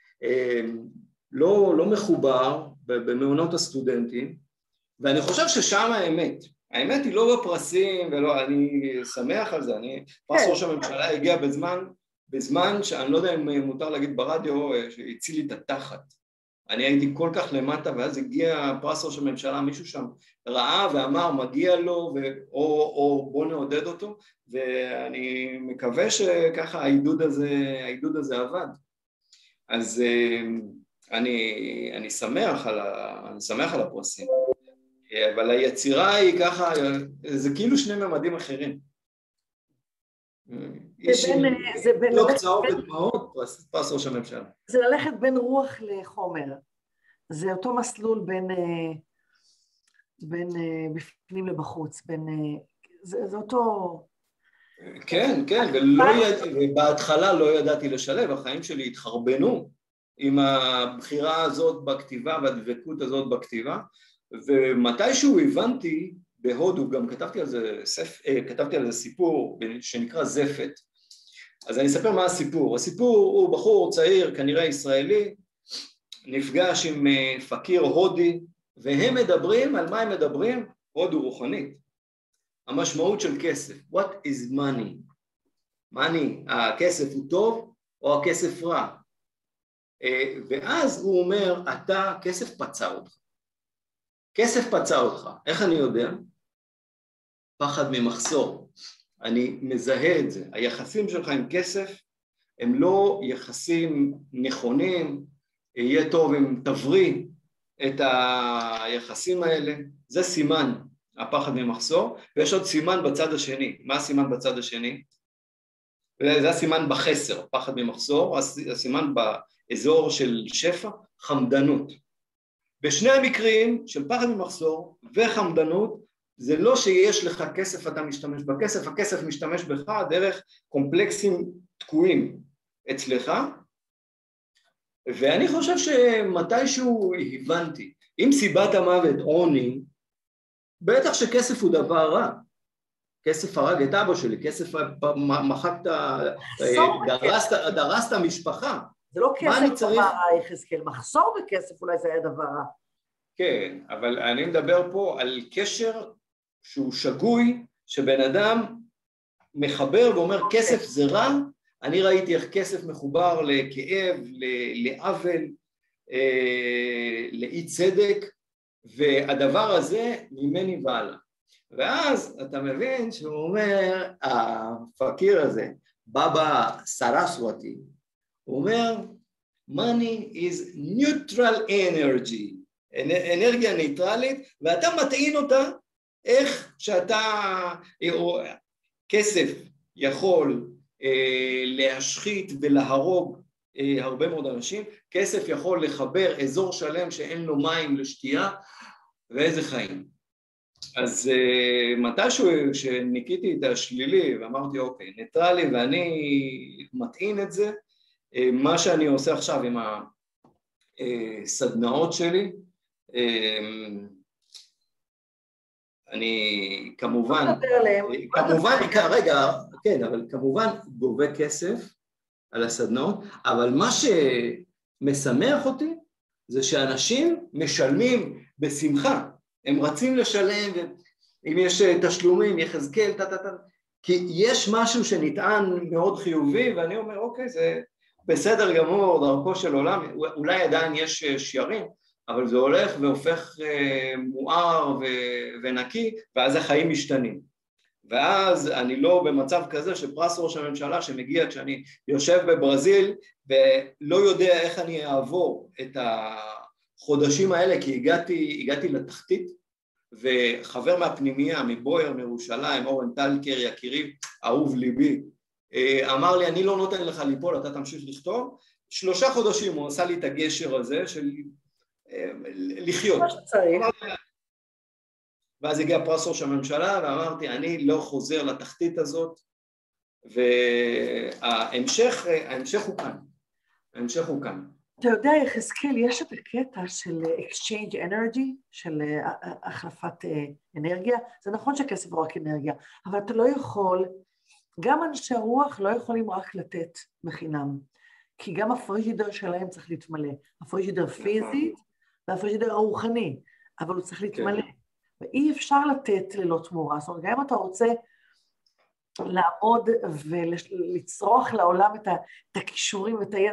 לא מחובר במעונות הסטודנטים, ואני חושב ששם האמת היא לא בפרסים, אני שמח על זה, פרס ראש הממשלה הגיע בזמן שאני לא יודע אם מותר להגיד ברדיו, שהציל לי את התחת. אני הייתי כל כך למטה, ואז הגיע פרס ראש הממשלה, מישהו שם ראה ואמר מגיע לו, או בוא נעודד אותו, ואני מקווה שככה העידוד הזה עבד. אז אני שמח על הפרסים. אבל היצירה היא ככה, זה כאילו שני ממדים אחרים. זה בין לא קצרות ודמעות, פרס ראש הממשלה. זה ללכת בין רוח לחומר. זה אותו מסלול בין בפנים לבחוץ, זה אותו... כן, ובהתחלה לא ידעתי לשלב, החיים שלי התחרבנו עם הבחירה הזאת בכתיבה והדבקות הזאת בכתיבה, ומתישהו הבנתי בהודו, גם כתבתי על זה סיפור שנקרא זפת. אז אני אספר מה הסיפור. הסיפור הוא בחור צעיר, כנראה ישראלי, נפגש עם פקיר הודי, והם מדברים, על מה הם מדברים? הודו רוחנית. המשמעות של כסף. What is money? money, הכסף הוא טוב או הכסף רע? ואז הוא אומר, כסף פצע אותך. כסף פצע אותך. איך אני יודע? פחד ממחסור. אני מזהה את זה. היחסים שלך עם כסף הם לא יחסים נכונים, יהיה טוב אם תבריא את היחסים האלה. זה סימן, הפחד ממחסור, ויש עוד סימן בצד השני. מה הסימן בצד השני? זה הסימן בחסר, פחד ממחסור, הסימן באזור של שפע, חמדנות. בשני המקרים של פחד ממחסור וחמדנות, זה לא שיש לך כסף אתה משתמש בכסף, הכסף משתמש בך דרך קומפלקסים תקועים אצלך, ואני חושב שמתישהו הבנתי, אם סיבת המוות עוני, בטח שכסף הוא דבר רע, כסף הרג את אבא שלי, כסף מחקת, דרסת משפחה. זה לא כסף דבר רע, יחזקאל, מחסור בכסף אולי זה היה דבר רע. כן, אבל אני מדבר פה על קשר שהוא שגוי, שבן אדם מחבר ואומר כסף זה רע, אני ראיתי איך כסף מחובר לכאב, לעוול, לאי צדק, והדבר הזה ממני והלאה. ואז אתה מבין שהוא אומר, הפקיר הזה, בבא סרסוותי, הוא אומר, money is neutral energy, אנרגיה ניטרלית, ואתה מטעין אותה איך שאתה, כסף יכול להשחית ולהרוג הרבה מאוד אנשים, כסף יכול לחבר אזור שלם שאין לו מים לשתייה, ואיזה חיים. אז מתישהו שניקיתי את השלילי ואמרתי אוקיי, ניטרלי ואני מטעין את זה, מה שאני עושה עכשיו עם הסדנאות שלי, אני כמובן, רגע, כן, אבל כמובן גובה כסף על הסדנאות, אבל מה שמשמח אותי זה שאנשים משלמים בשמחה, הם רצים לשלם, אם יש תשלומים, יחזקאל, כי יש משהו שנטען מאוד חיובי, ואני אומר, אוקיי, זה בסדר גמור, דרכו של עולם, אולי עדיין יש שיירים, אבל זה הולך והופך מואר ונקי, ואז החיים משתנים. ואז אני לא במצב כזה שפרס ראש הממשלה שמגיע כשאני יושב בברזיל, ולא יודע איך אני אעבור את החודשים האלה, כי הגעתי לתחתית, וחבר מהפנימיה, מבויר, מירושלים, אורן טלקר, יקירי, אהוב ליבי, אמר לי, אני לא נותן לך ליפול, אתה תמשיך לכתוב. 3 חודשים הוא עשה לי את הגשר הזה של לחיות. ואז הגיע פרס ראש הממשלה, ואמרתי, אני לא חוזר לתחתית הזאת, וההמשך הוא כאן. ההמשך הוא כאן. אתה יודע, יחזקאל, יש את הקטע של exchange energy, של החלפת אנרגיה. זה נכון שכסף הוא רק אנרגיה, אבל אתה לא יכול, גם אנשי רוח לא יכולים רק לתת בחינם, כי גם הפריג'ידר שלהם צריך להתמלא. הפריג'ידר פיזית והפריג'ידר הרוחני, אבל הוא צריך להתמלא. ואי אפשר לתת ללא תמורה. זאת אומרת, גם אם אתה רוצה לעמוד ולצרוך לעולם את הכישורים ואת היד,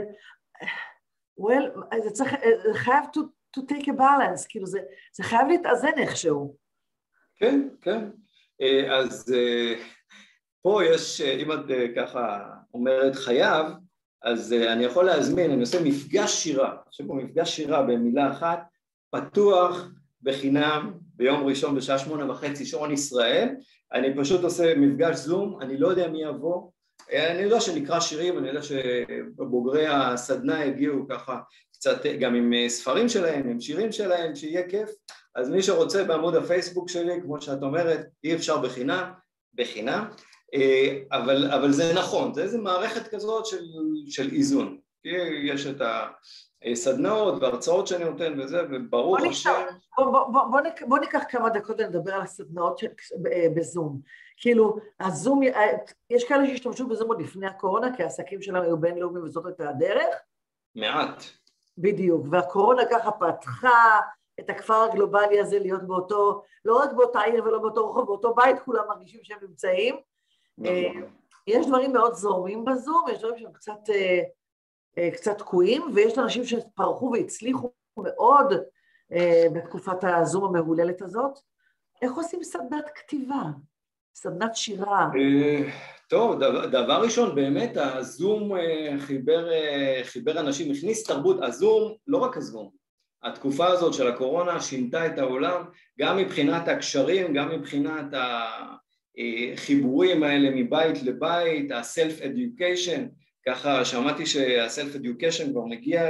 זה צריך, זה חייב to take a balance, כאילו זה חייב להתאזן איכשהו. כן, כן. אז פה יש, אם את ככה אומרת חייב, אז אני יכול להזמין, אני עושה מפגש שירה, עכשיו פה מפגש שירה במילה אחת, פתוח בחינם ביום ראשון בשעה 8:30 שעון ישראל, אני פשוט עושה מפגש זום, אני לא יודע מי יבוא, אני יודע שנקרא שירים, אני יודע שבוגרי הסדנה הגיעו ככה קצת גם עם ספרים שלהם, עם שירים שלהם, שיהיה כיף, אז מי שרוצה בעמוד הפייסבוק שלי, כמו שאת אומרת, אי אפשר בחינם, אבל זה נכון, זה איזו מערכת כזאת של איזון, כי יש את הסדנאות וההרצאות שאני נותן וזה, וברוך השם. בוא ניקח כמה דקות ונדבר על הסדנאות בזום. כאילו, הזום, יש כאלה שהשתמשו בזום עוד לפני הקורונה, כי העסקים שלהם היו בינלאומיים וזאת הייתה הדרך. מעט. בדיוק, והקורונה ככה פתחה את הכפר הגלובלי הזה להיות באותו, לא רק באותה עיר ולא באותו רחוב, באותו בית כולם מרגישים שהם נמצאים. יש דברים מאוד זורמים בזום, יש דברים שהם קצת תקועים, ויש אנשים שפרחו והצליחו מאוד בתקופת הזום המהוללת הזאת. איך עושים סדנת כתיבה? סדנת שירה? טוב, דבר ראשון, באמת הזום חיבר אנשים, הכניס תרבות, הזום, לא רק הזום, התקופה הזאת של הקורונה שינתה את העולם, גם מבחינת הקשרים, גם מבחינת החיבורים האלה מבית לבית, ה-self-education, ככה שמעתי שה-self-education כבר מגיע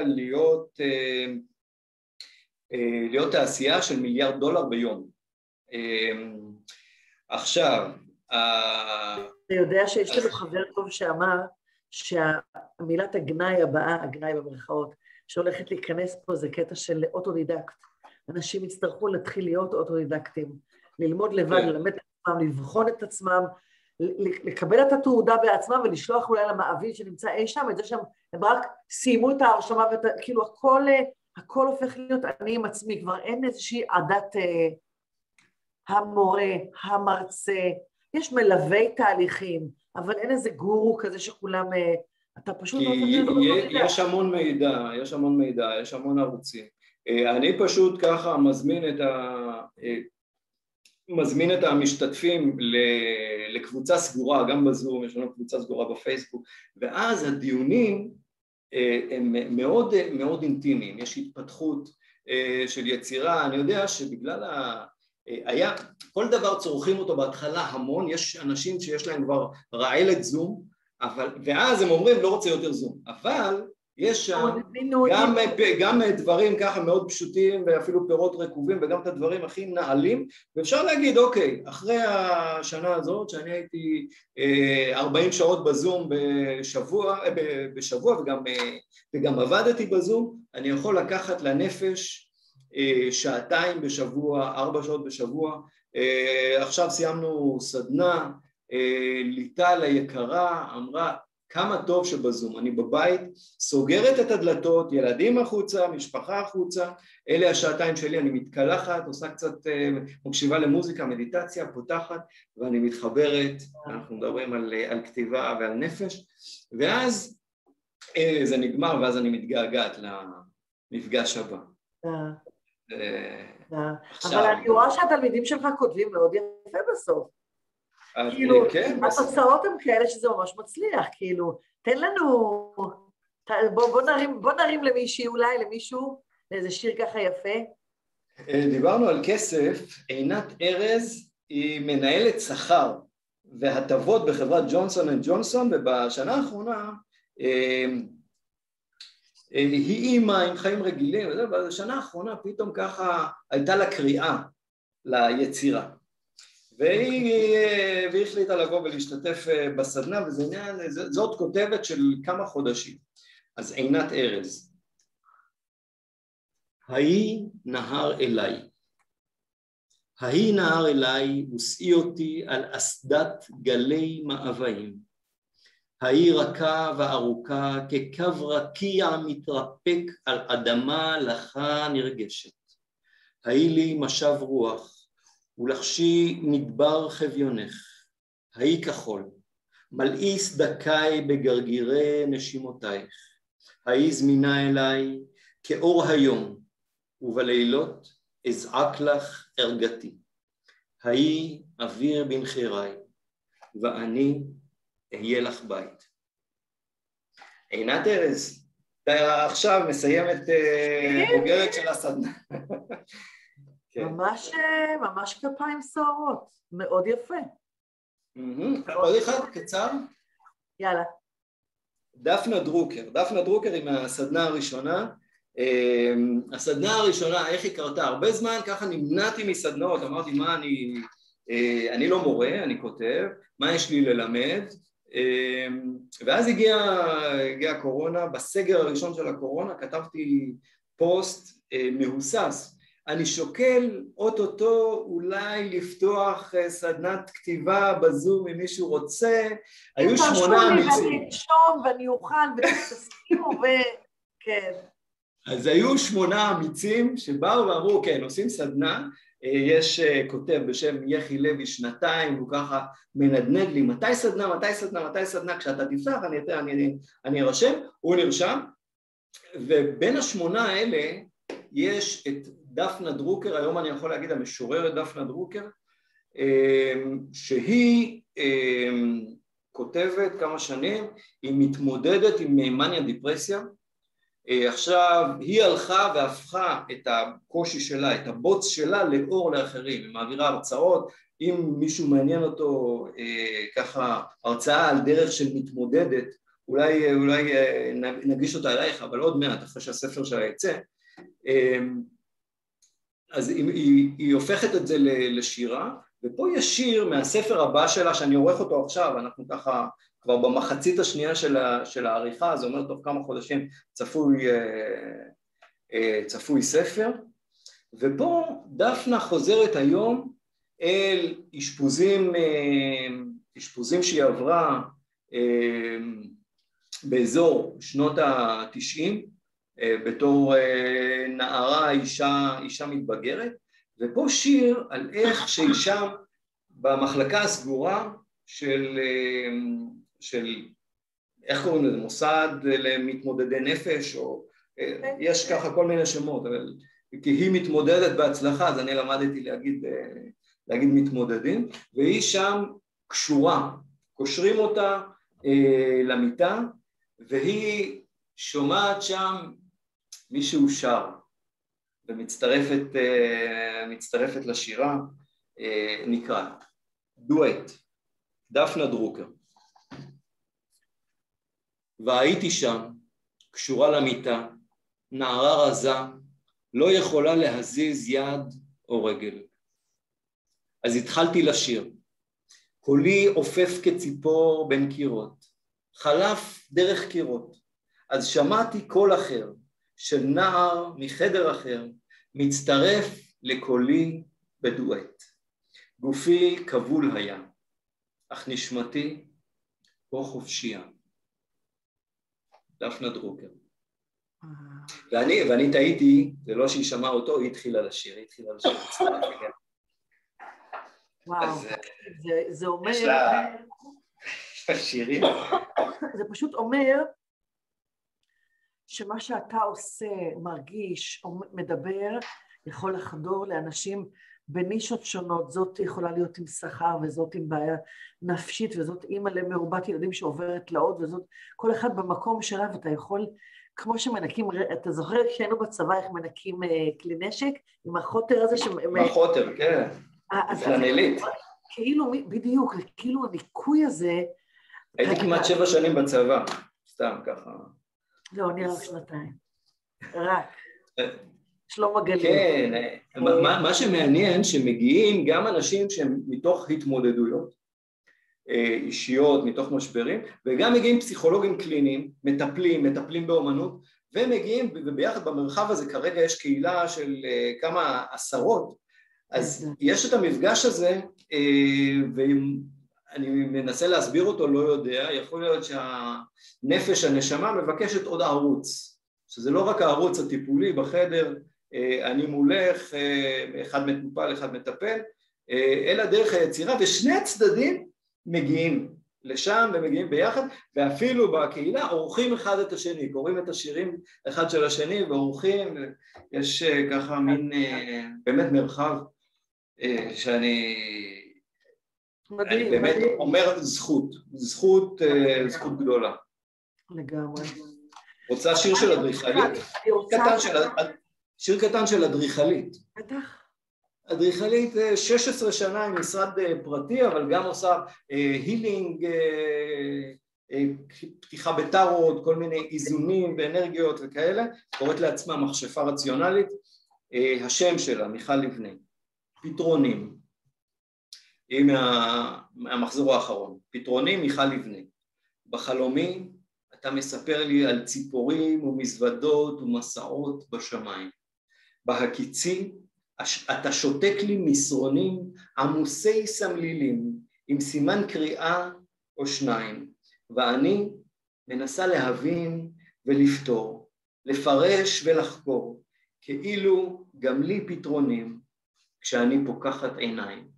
להיות תעשייה של $1 מיליארד ביום. עכשיו, אתה יודע שיש לנו חבר טוב שאמר שהמילת הגנאי הבאה, הגנאי במרכאות, שהולכת להיכנס פה זה קטע של אוטודידקט. אנשים יצטרכו להתחיל להיות אוטודידקטים, ללמוד לבד, ללמד את עצמם, לבחון את עצמם, לקבל את התעודה בעצמם ולשלוח אולי למעביד שנמצא אי שם, את זה שהם רק סיימו את ההרשמה, כאילו הכל הופך להיות אני עם עצמי, כבר אין איזושהי עדת המורה, המרצה, יש מלווי תהליכים, אבל אין איזה גורו כזה שכולם, אתה פשוט לא תמיד. יש המון מידע, יש המון ערוצים. אני פשוט ככה מזמין את המשתתפים לקבוצה סגורה, גם בזום, יש לנו קבוצה סגורה בפייסבוק, ואז הדיונים הם מאוד מאוד אינטימיים, יש התפתחות של יצירה, אני יודע שבגלל היה, כל דבר צורכים אותו בהתחלה המון, יש אנשים שיש להם כבר רעלת זום, ואז הם אומרים לא רוצה יותר זום, אבל יש שם גם דברים ככה מאוד פשוטים ואפילו פירות רקובים וגם את הדברים הכי נעלים, ואפשר להגיד אוקיי, אחרי השנה הזאת שאני הייתי 40 שעות בזום בשבוע וגם עבדתי בזום, אני יכול לקחת לנפש שעתיים בשבוע, 4 שעות בשבוע. עכשיו סיימנו סדנה, ליטל היקרה אמרה כמה טוב שבזום, אני בבית, סוגרת את הדלתות, ילדים החוצה, משפחה החוצה, אלה השעתיים שלי, אני מתקלחת, עושה קצת, מקשיבה למוזיקה, מדיטציה, פותחת, ואני מתחברת, אנחנו מדברים על כתיבה ועל נפש, ואז זה נגמר, ואז אני מתגעגעת למפגש הבא. אבל אני רואה שהתלמידים שלך כותבים מאוד יפה בסוף. כאילו, התוצאות הן כאלה שזה ממש מצליח, כאילו, תן לנו, בוא נרים למישהי אולי, למישהו, לאיזה שיר ככה יפה. דיברנו על כסף, עינת ארז היא מנהלת שכר והטבות בחברת ג'ונסון אנד ג'ונסון, ובשנה האחרונה היא אימא עם חיים רגילים, ובשנה האחרונה פתאום ככה הייתה לה קריאה ליצירה. והיא החליטה לבוא ולהשתתף בסדנה, זאת כותבת של כמה חודשים. אז עינת ארז, ההיא נהר אליי, ההיא נהר אליי ושאי אותי על אסדת גלי מאוויים, ההיא רכה וארוכה כקו רקיע מתרפק על אדמה לחה נרגשת, ההיא לי משב רוח, ולחשי מדבר חביונך, ההיא כחול, מלאי סדקי בגרגירי נשימותייך, ההיא זמינה אליי כאור היום, ובלילות אזעק לך ערגתי, ההיא אוויר בנחיריי, ואני אהיה לך בית. עינת ארז, אתה עכשיו מסיימת בוגרת של הסדנה. ממש כפיים סוערות, מאוד יפה. עוד אחד קצר? יאללה. דפנה דרוקר היא מהסדנה הראשונה. הסדנה הראשונה, איך היא קרתה? הרבה זמן ככה נמנעתי מסדנאות, אמרתי מה אני לא מורה, אני כותב, מה יש לי ללמד? ואז הגיעה הקורונה, בסגר הראשון של הקורונה כתבתי פוסט מהוסס, אני שוקל אוטוטו אולי לפתוח סדנת כתיבה בזום אם מישהו רוצה, היו 8 אמיצים. ואני אנשום ואני אוכל ותסכימו וכן. אז היו 8 אמיצים שבאו ואמרו כן עושים סדנה, יש כותב בשם יחי לוי 2 והוא ככה מנדנד לי מתי סדנה, כשאתה תפתח אני ארשם, הוא נרשם, ובין 8 האלה יש את דפנה דרוקר, היום אני יכול להגיד המשוררת דפנה דרוקר, שהיא כותבת כמה שנים, היא מתמודדת עם מניה דיפרסיה, עכשיו היא הלכה והפכה את הקושי שלה, את הבוץ שלה לאור לאחרים, היא מעבירה הרצאות, אם מישהו מעניין אותו ככה הרצאה על דרך של מתמודדת, אולי נגיש אותה אלייך, אבל עוד מעט אחרי שהספר שלה יצא, אז היא הופכת את זה לשירה, ופה יש שיר מהספר הבא שלה שאני עורך אותו עכשיו, אנחנו ככה כבר במחצית השנייה של העריכה, זה אומר תוך כמה חודשים צפוי ספר, ופה דפנה חוזרת היום אל אשפוזים שהיא עברה באזור שנות ה-90, בתור נערה, אישה מתבגרת, ופה שיר על איך שאישה במחלקה הסגורה של איך קוראים לזה, מוסד למתמודדי נפש, או יש ככה כל מיני שמות, אבל כי היא מתמודדת בהצלחה, אז אני למדתי להגיד מתמודדים, והיא שם קשורה, קושרים אותה למיטה, והיא שומעת שם מישהו שר, ומצטרפת לשירה, נקרא דואט, דפנה דרוקר. והייתי שם, קשורה למיטה, נערה רזה, לא יכולה להזיז יד או רגל. אז התחלתי לשיר. קולי עופף כציפור בין קירות, חלף דרך קירות. אז שמעתי קול אחר, של נער מחדר אחר, מצטרף לקולי בדואט. גופי כבול היה, אך נשמתי כה חופשייה. דפנה דרוקר. ואני טעיתי, זה לא שהיא שמעה אותו, היא התחילה לשיר, וואו, זה אומר... יש לה שירים. זה פשוט אומר שמה שאתה עושה, מרגיש או מדבר, יכול לחדור לאנשים בנישות שונות. זאת יכולה להיות עם שכר, וזאת עם בעיה נפשית, וזאת אימא למרובת ילדים שעוברת תלאות, וזאת כל אחד במקום שלה, ואתה יכול, כמו שמנקים, אתה זוכר כשהיינו בצבא איך מנקים כלי נשק, עם החוטר הזה? עם החוטר, כן. פלנלית. כאילו, בדיוק, כאילו הניקוי הזה... הייתי כמעט 7 שנים בצבא, סתם ככה. לא, אני רק 2 רק. שלום הגליל. כן, מה שמעניין שמגיעים גם אנשים שהם מתוך התמודדויות אישיות, מתוך משברים, וגם מגיעים פסיכולוגים קליניים, מטפלים באומנות, ומגיעים, וביחד במרחב הזה כרגע יש קהילה של כמה עשרות, אז יש את המפגש הזה, ואני מנסה להסביר אותו, לא יודע, יכול להיות שהנפש, הנשמה מבקשת עוד ערוץ, שזה לא רק הערוץ הטיפולי בחדר, אני מולך, אחד מטופל, אחד מטפל, אלא דרך היצירה, ושני הצדדים מגיעים לשם ומגיעים ביחד, ואפילו בקהילה עורכים אחד את השני, קוראים את השירים אחד של השני ועורכים, יש ככה מין באמת מרחב שאני באמת אומר זכות גדולה. לגמרי. רוצה שיר של אדריכלית? שיר קטן של אדריכלית. בטח. אדריכלית 16 שנה עם משרד פרטי, אבל גם עושה הילינג, פתיחה בטארות, כל מיני איזונים ואנרגיות וכאלה, קוראת לעצמה מכשפה רציונלית, השם שלה, מיכל לבני, פתרונים, היא מהמחזור האחרון, פתרונים מיכל לבני, בחלומי אתה מספר לי על ציפורים ומזוודות ומסעות בשמיים, בהקיצי אתה שותק לי מסרונים עמוסי סמלילים עם סימן קריאה או 2, ואני מנסה להבין ולפתור, לפרש ולחקור, כאילו גם לי פתרונים כשאני פוקחת עיניים.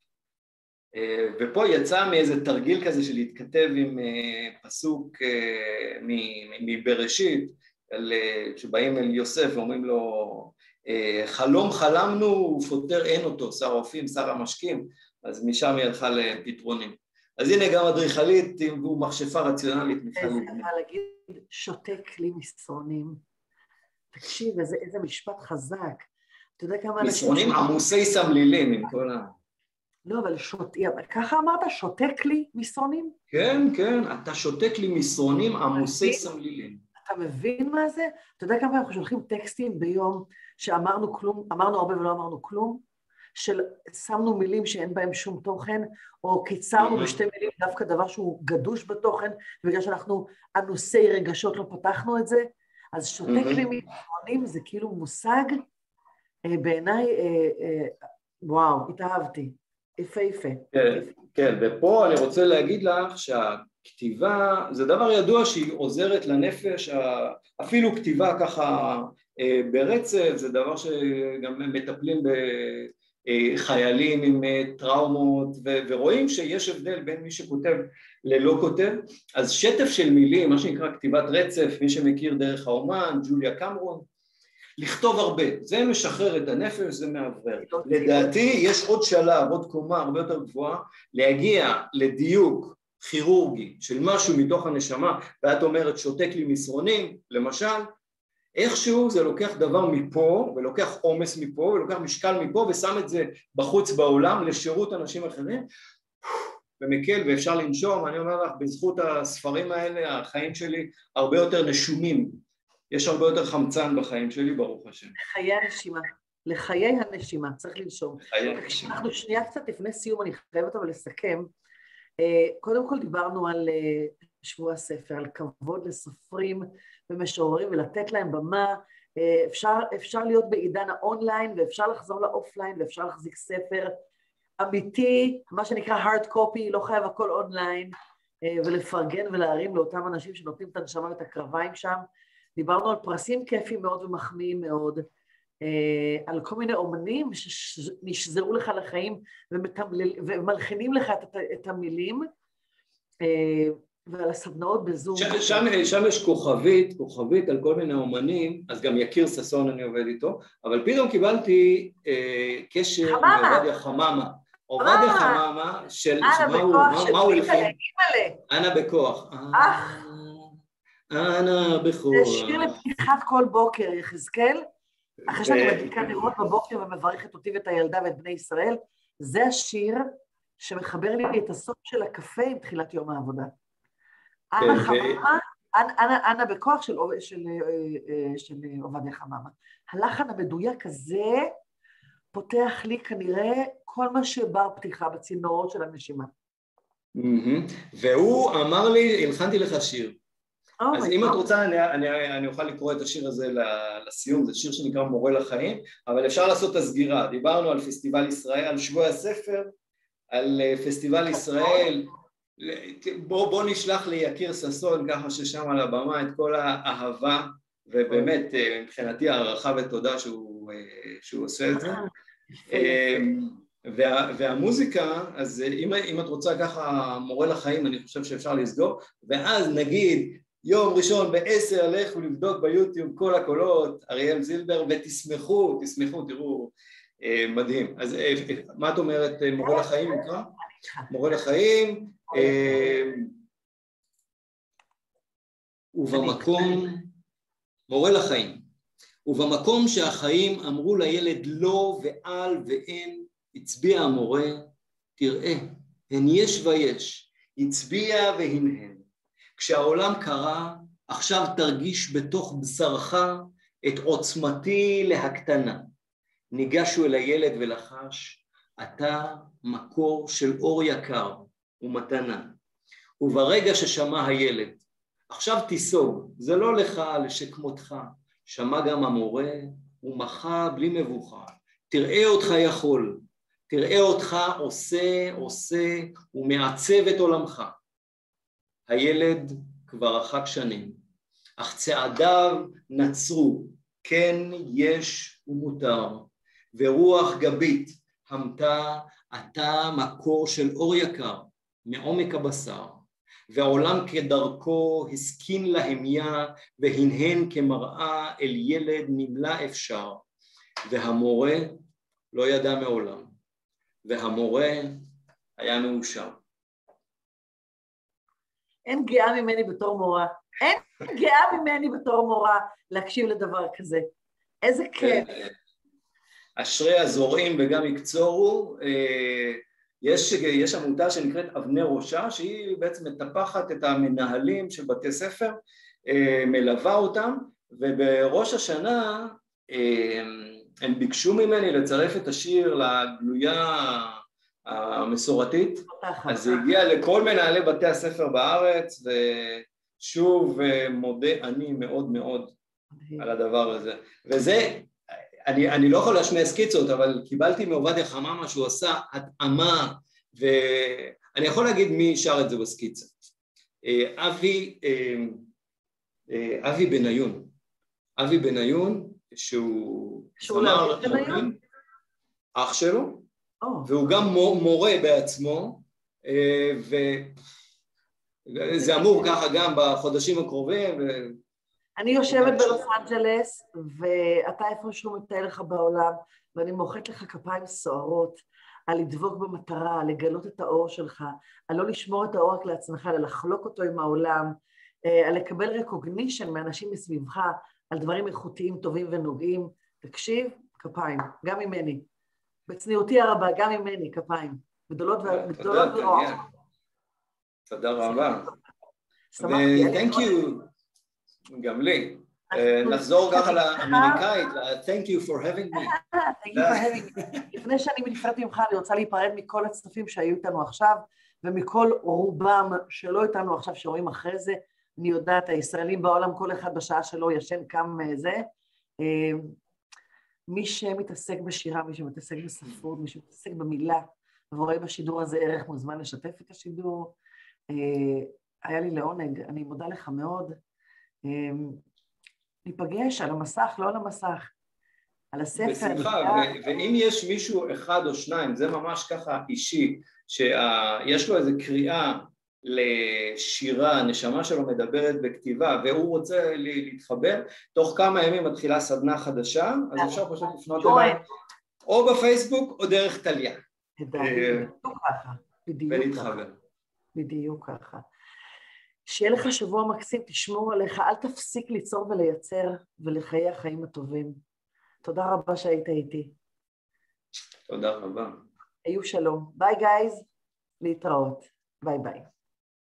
ופה יצא מאיזה תרגיל כזה של להתכתב עם פסוק מבראשית, שבאים אל יוסף ואומרים לו, חלום חלמנו ופותר אין אותו, שר האופים, שר המשקים, אז משם היא הלכה לפתרונים. אז הנה גם אדריכלית והוא מכשפה רציונלית. איזה מה להגיד, שותק לי מסרונים. תקשיב, איזה משפט חזק. אתה יודע כמה אנשים... מסרונים עמוסי סמלילים עם כל ה... לא, אבל ככה אמרת, שותק לי מסרונים? כן, כן, אתה שותק לי מסרונים עמוסי סמלילים. אתה מבין מה זה? אתה יודע כמה אנחנו שולחים טקסטים ביום שאמרנו כלום, אמרנו הרבה ולא אמרנו כלום, ששמנו מילים שאין בהם שום תוכן, או קיצרנו בשתי מילים דווקא דבר שהוא גדוש בתוכן, בגלל שאנחנו אנוסי רגשות לא פתחנו את זה, אז שותק לי מסרונים זה כאילו מושג, בעיניי, וואו, התאהבתי. יפה. כן, ופה אני רוצה להגיד לך שהכתיבה, זה דבר ידוע שהיא עוזרת לנפש, אפילו כתיבה ככה ברצף, זה דבר שגם מטפלים בחיילים עם טראומות, ורואים שיש הבדל בין מי שכותב ללא כותב, אז שטף של מילים, מה שנקרא כתיבת רצף, מי שמכיר דרך האומן, ג'וליה קמרון, לכתוב הרבה, זה משחרר את הנפש, זה מעברר. לדעתי יש עוד שלב, עוד קומה הרבה יותר גבוהה, להגיע לדיוק כירורגי של משהו מתוך הנשמה, ואת אומרת שותק לי מסרונים, למשל, איכשהו זה לוקח דבר מפה, ולוקח עומס מפה, ולוקח משקל מפה, ושם את זה בחוץ בעולם לשירות אנשים אחרים, ומקל ואפשר לנשום. אני אומר לך, בזכות הספרים האלה, החיים שלי הרבה יותר נשומים, יש הרבה יותר חמצן בחיים שלי, ברוך השם. לחיי הנשימה, לחיי הנשימה, צריך לנשום. אנחנו שנייה קצת לפני סיום, אני חייבת אבל לסכם. קודם כל דיברנו על שבוע הספר, על כבוד לסופרים ומשוררים ולתת להם במה. אפשר להיות בעידן האונליין ואפשר לחזור לאופליין ואפשר להחזיק ספר אמיתי, מה שנקרא hard copy, לא חייב הכל אונליין, ולפרגן ולהרים לאותם אנשים שנותנים את הנשמה ואת הקרביים שם. דיברנו על פרסים כיפים מאוד ומחמיאים מאוד, על כל מיני אומנים שנשזרו לך לחיים ומלחינים לך את המילים, ועל הסדנאות בזום. שם יש כוכבית על כל מיני אומנים, אז גם יקיר ששון אני עובד איתו, אבל פתאום קיבלתי קשר מעובדיה חממה. עובדיה חממה של... מה הוא הלחין? אנה בכוח. אנה בכוח. זה שיר לפתיחת כל בוקר, יחזקאל. אחרי שאני מדליקה נרות בבוקר ומברכת אותי ואת הילדה ואת בני ישראל, זה השיר שמחבר לי את הסוף של הקפה עם תחילת יום העבודה. אנה חממה, אנה בכוח של עובדיה חממה. הלחן המדויק הזה פותח לי כנראה כל מה שבר פתיחה בצינורות של הנשימה. והוא אמר לי, הלחנתי לך שיר. אז אם את רוצה, אני אוכל לקרוא את השיר הזה לסיום, זה שיר שנקרא מורה לחיים, אבל אפשר לעשות את הסגירה. דיברנו על פסטיבל ישראל, על שבוע הספר, על פסטיבל ישראל, בוא נשלח ליקיר ששון, ככה ששם על הבמה את כל האהבה, ובאמת מבחינתי הערכה ותודה שהוא עושה את זה. והמוזיקה, אז אם את רוצה ככה מורה לחיים, אני חושב שאפשר לסגור, ואז נגיד יום ראשון ב10 לך ולבדוק ביוטיוב כל הקולות, אריאל זילבר, ותשמחו, תראו, מדהים. אז מה את אומרת, מורה לחיים נקרא? מורה לחיים, ובמקום, מורה לחיים, ובמקום שהחיים אמרו לילד לא ועל ואין, הצביע המורה, תראה, הן יש ויש, הצביע והנהן. כשהעולם קרה, עכשיו תרגיש בתוך בשרך את עוצמתי להקטנה. ניגשו אל הילד ולחש, אתה מקור של אור יקר ומתנה. וברגע ששמע הילד, עכשיו תיסוג, זה לא לך לשכמותך, שמע גם המורה ומחה בלי מבוכה. תראה אותך יכול, תראה אותך עושה ומעצב את עולמך. הילד כבר רחק שנים, אך צעדיו נצרו, כן יש ומותר, ורוח גבית המתה, אתה מקור של אור יקר מעומק הבשר, והעולם כדרכו הסכין להמיה, והנהן כמראה אל ילד נמלא אפשר, והמורה לא ידע מעולם, והמורה היה מאושר. אין גאה ממני בתור מורה, אין גאה ממני בתור מורה להקשיב לדבר כזה. איזה כיף. אשרי הזורעים וגם יקצורו. יש עמותה שנקראת אבני ראשה, שהיא בעצם מטפחת את המנהלים של בתי ספר, מלווה אותם, ובראש השנה הם ביקשו ממני לצרף את השיר לגלויה המסורתית, אז זה הגיע לכל מנהלי בתי הספר בארץ, ושוב מודה אני מאוד מאוד על הדבר הזה. וזה, אני לא יכול להשמיע סקיצות, אבל קיבלתי מעובדיה חממה שהוא עשה התאמה, ואני יכול להגיד מי שר את זה בסקיצה. אבי בניון. אבי בניון, שהוא זמר חוקים, אח שלו, והוא גם מורה בעצמו, וזה אמור ככה גם בחודשים הקרובים. אני יושבת בלוס אנג'לס, ואתה איפשהו מטייל לך בעולם, ואני מוחאת לך כפיים סוערות, על לדבוק במטרה, לגלות את האור שלך, על לא לשמור את האור רק לעצמך, אלא לחלוק אותו עם העולם, על לקבל recognition מאנשים מסביבך, על דברים איכותיים, טובים ונוגעים. תקשיב, כפיים, גם ממני. בצניעותי הרבה, גם ממני, כפיים. גדולות ורועות. תודה רבה. שמחתי. ו-thank you, גם לי. נחזור ככה לאמריקאית, thank you for having me. Thank you for having me. לפני שאני נפרדתי ממך, אני רוצה להיפרד מכל הצופים שהיו איתנו עכשיו, ומכל רובם שלא איתנו עכשיו, שרואים אחרי זה. אני יודעת, הישראלים בעולם, כל אחד בשעה שלו ישן קם זה. מי שמתעסק בשירה, מי שמתעסק בספרות, מי שמתעסק במילה, ורואה בשידור הזה ערך, מוזמן לשתף את השידור. היה לי לעונג, אני מודה לך מאוד. ניפגש על המסך, לא על המסך, על הספר. בשמחה, ואם יש מישהו אחד או שניים, זה ממש ככה אישי, שיש לו איזו קריאה לשירה, הנשמה שלו מדברת בכתיבה, והוא רוצה להתחבר, תוך כמה ימים מתחילה סדנה חדשה, אז אפשר פשוט לפנות אליי, או בפייסבוק או דרך טליה. בדיוק ככה, בדיוק ככה. שיהיה לך שבוע מקסים, תשמור עליך, אל תפסיק ליצור ולייצר ולחיי החיים הטובים. תודה רבה שהיית איתי. תודה רבה. היו שלום. ביי גייז, להתראות. ביי ביי.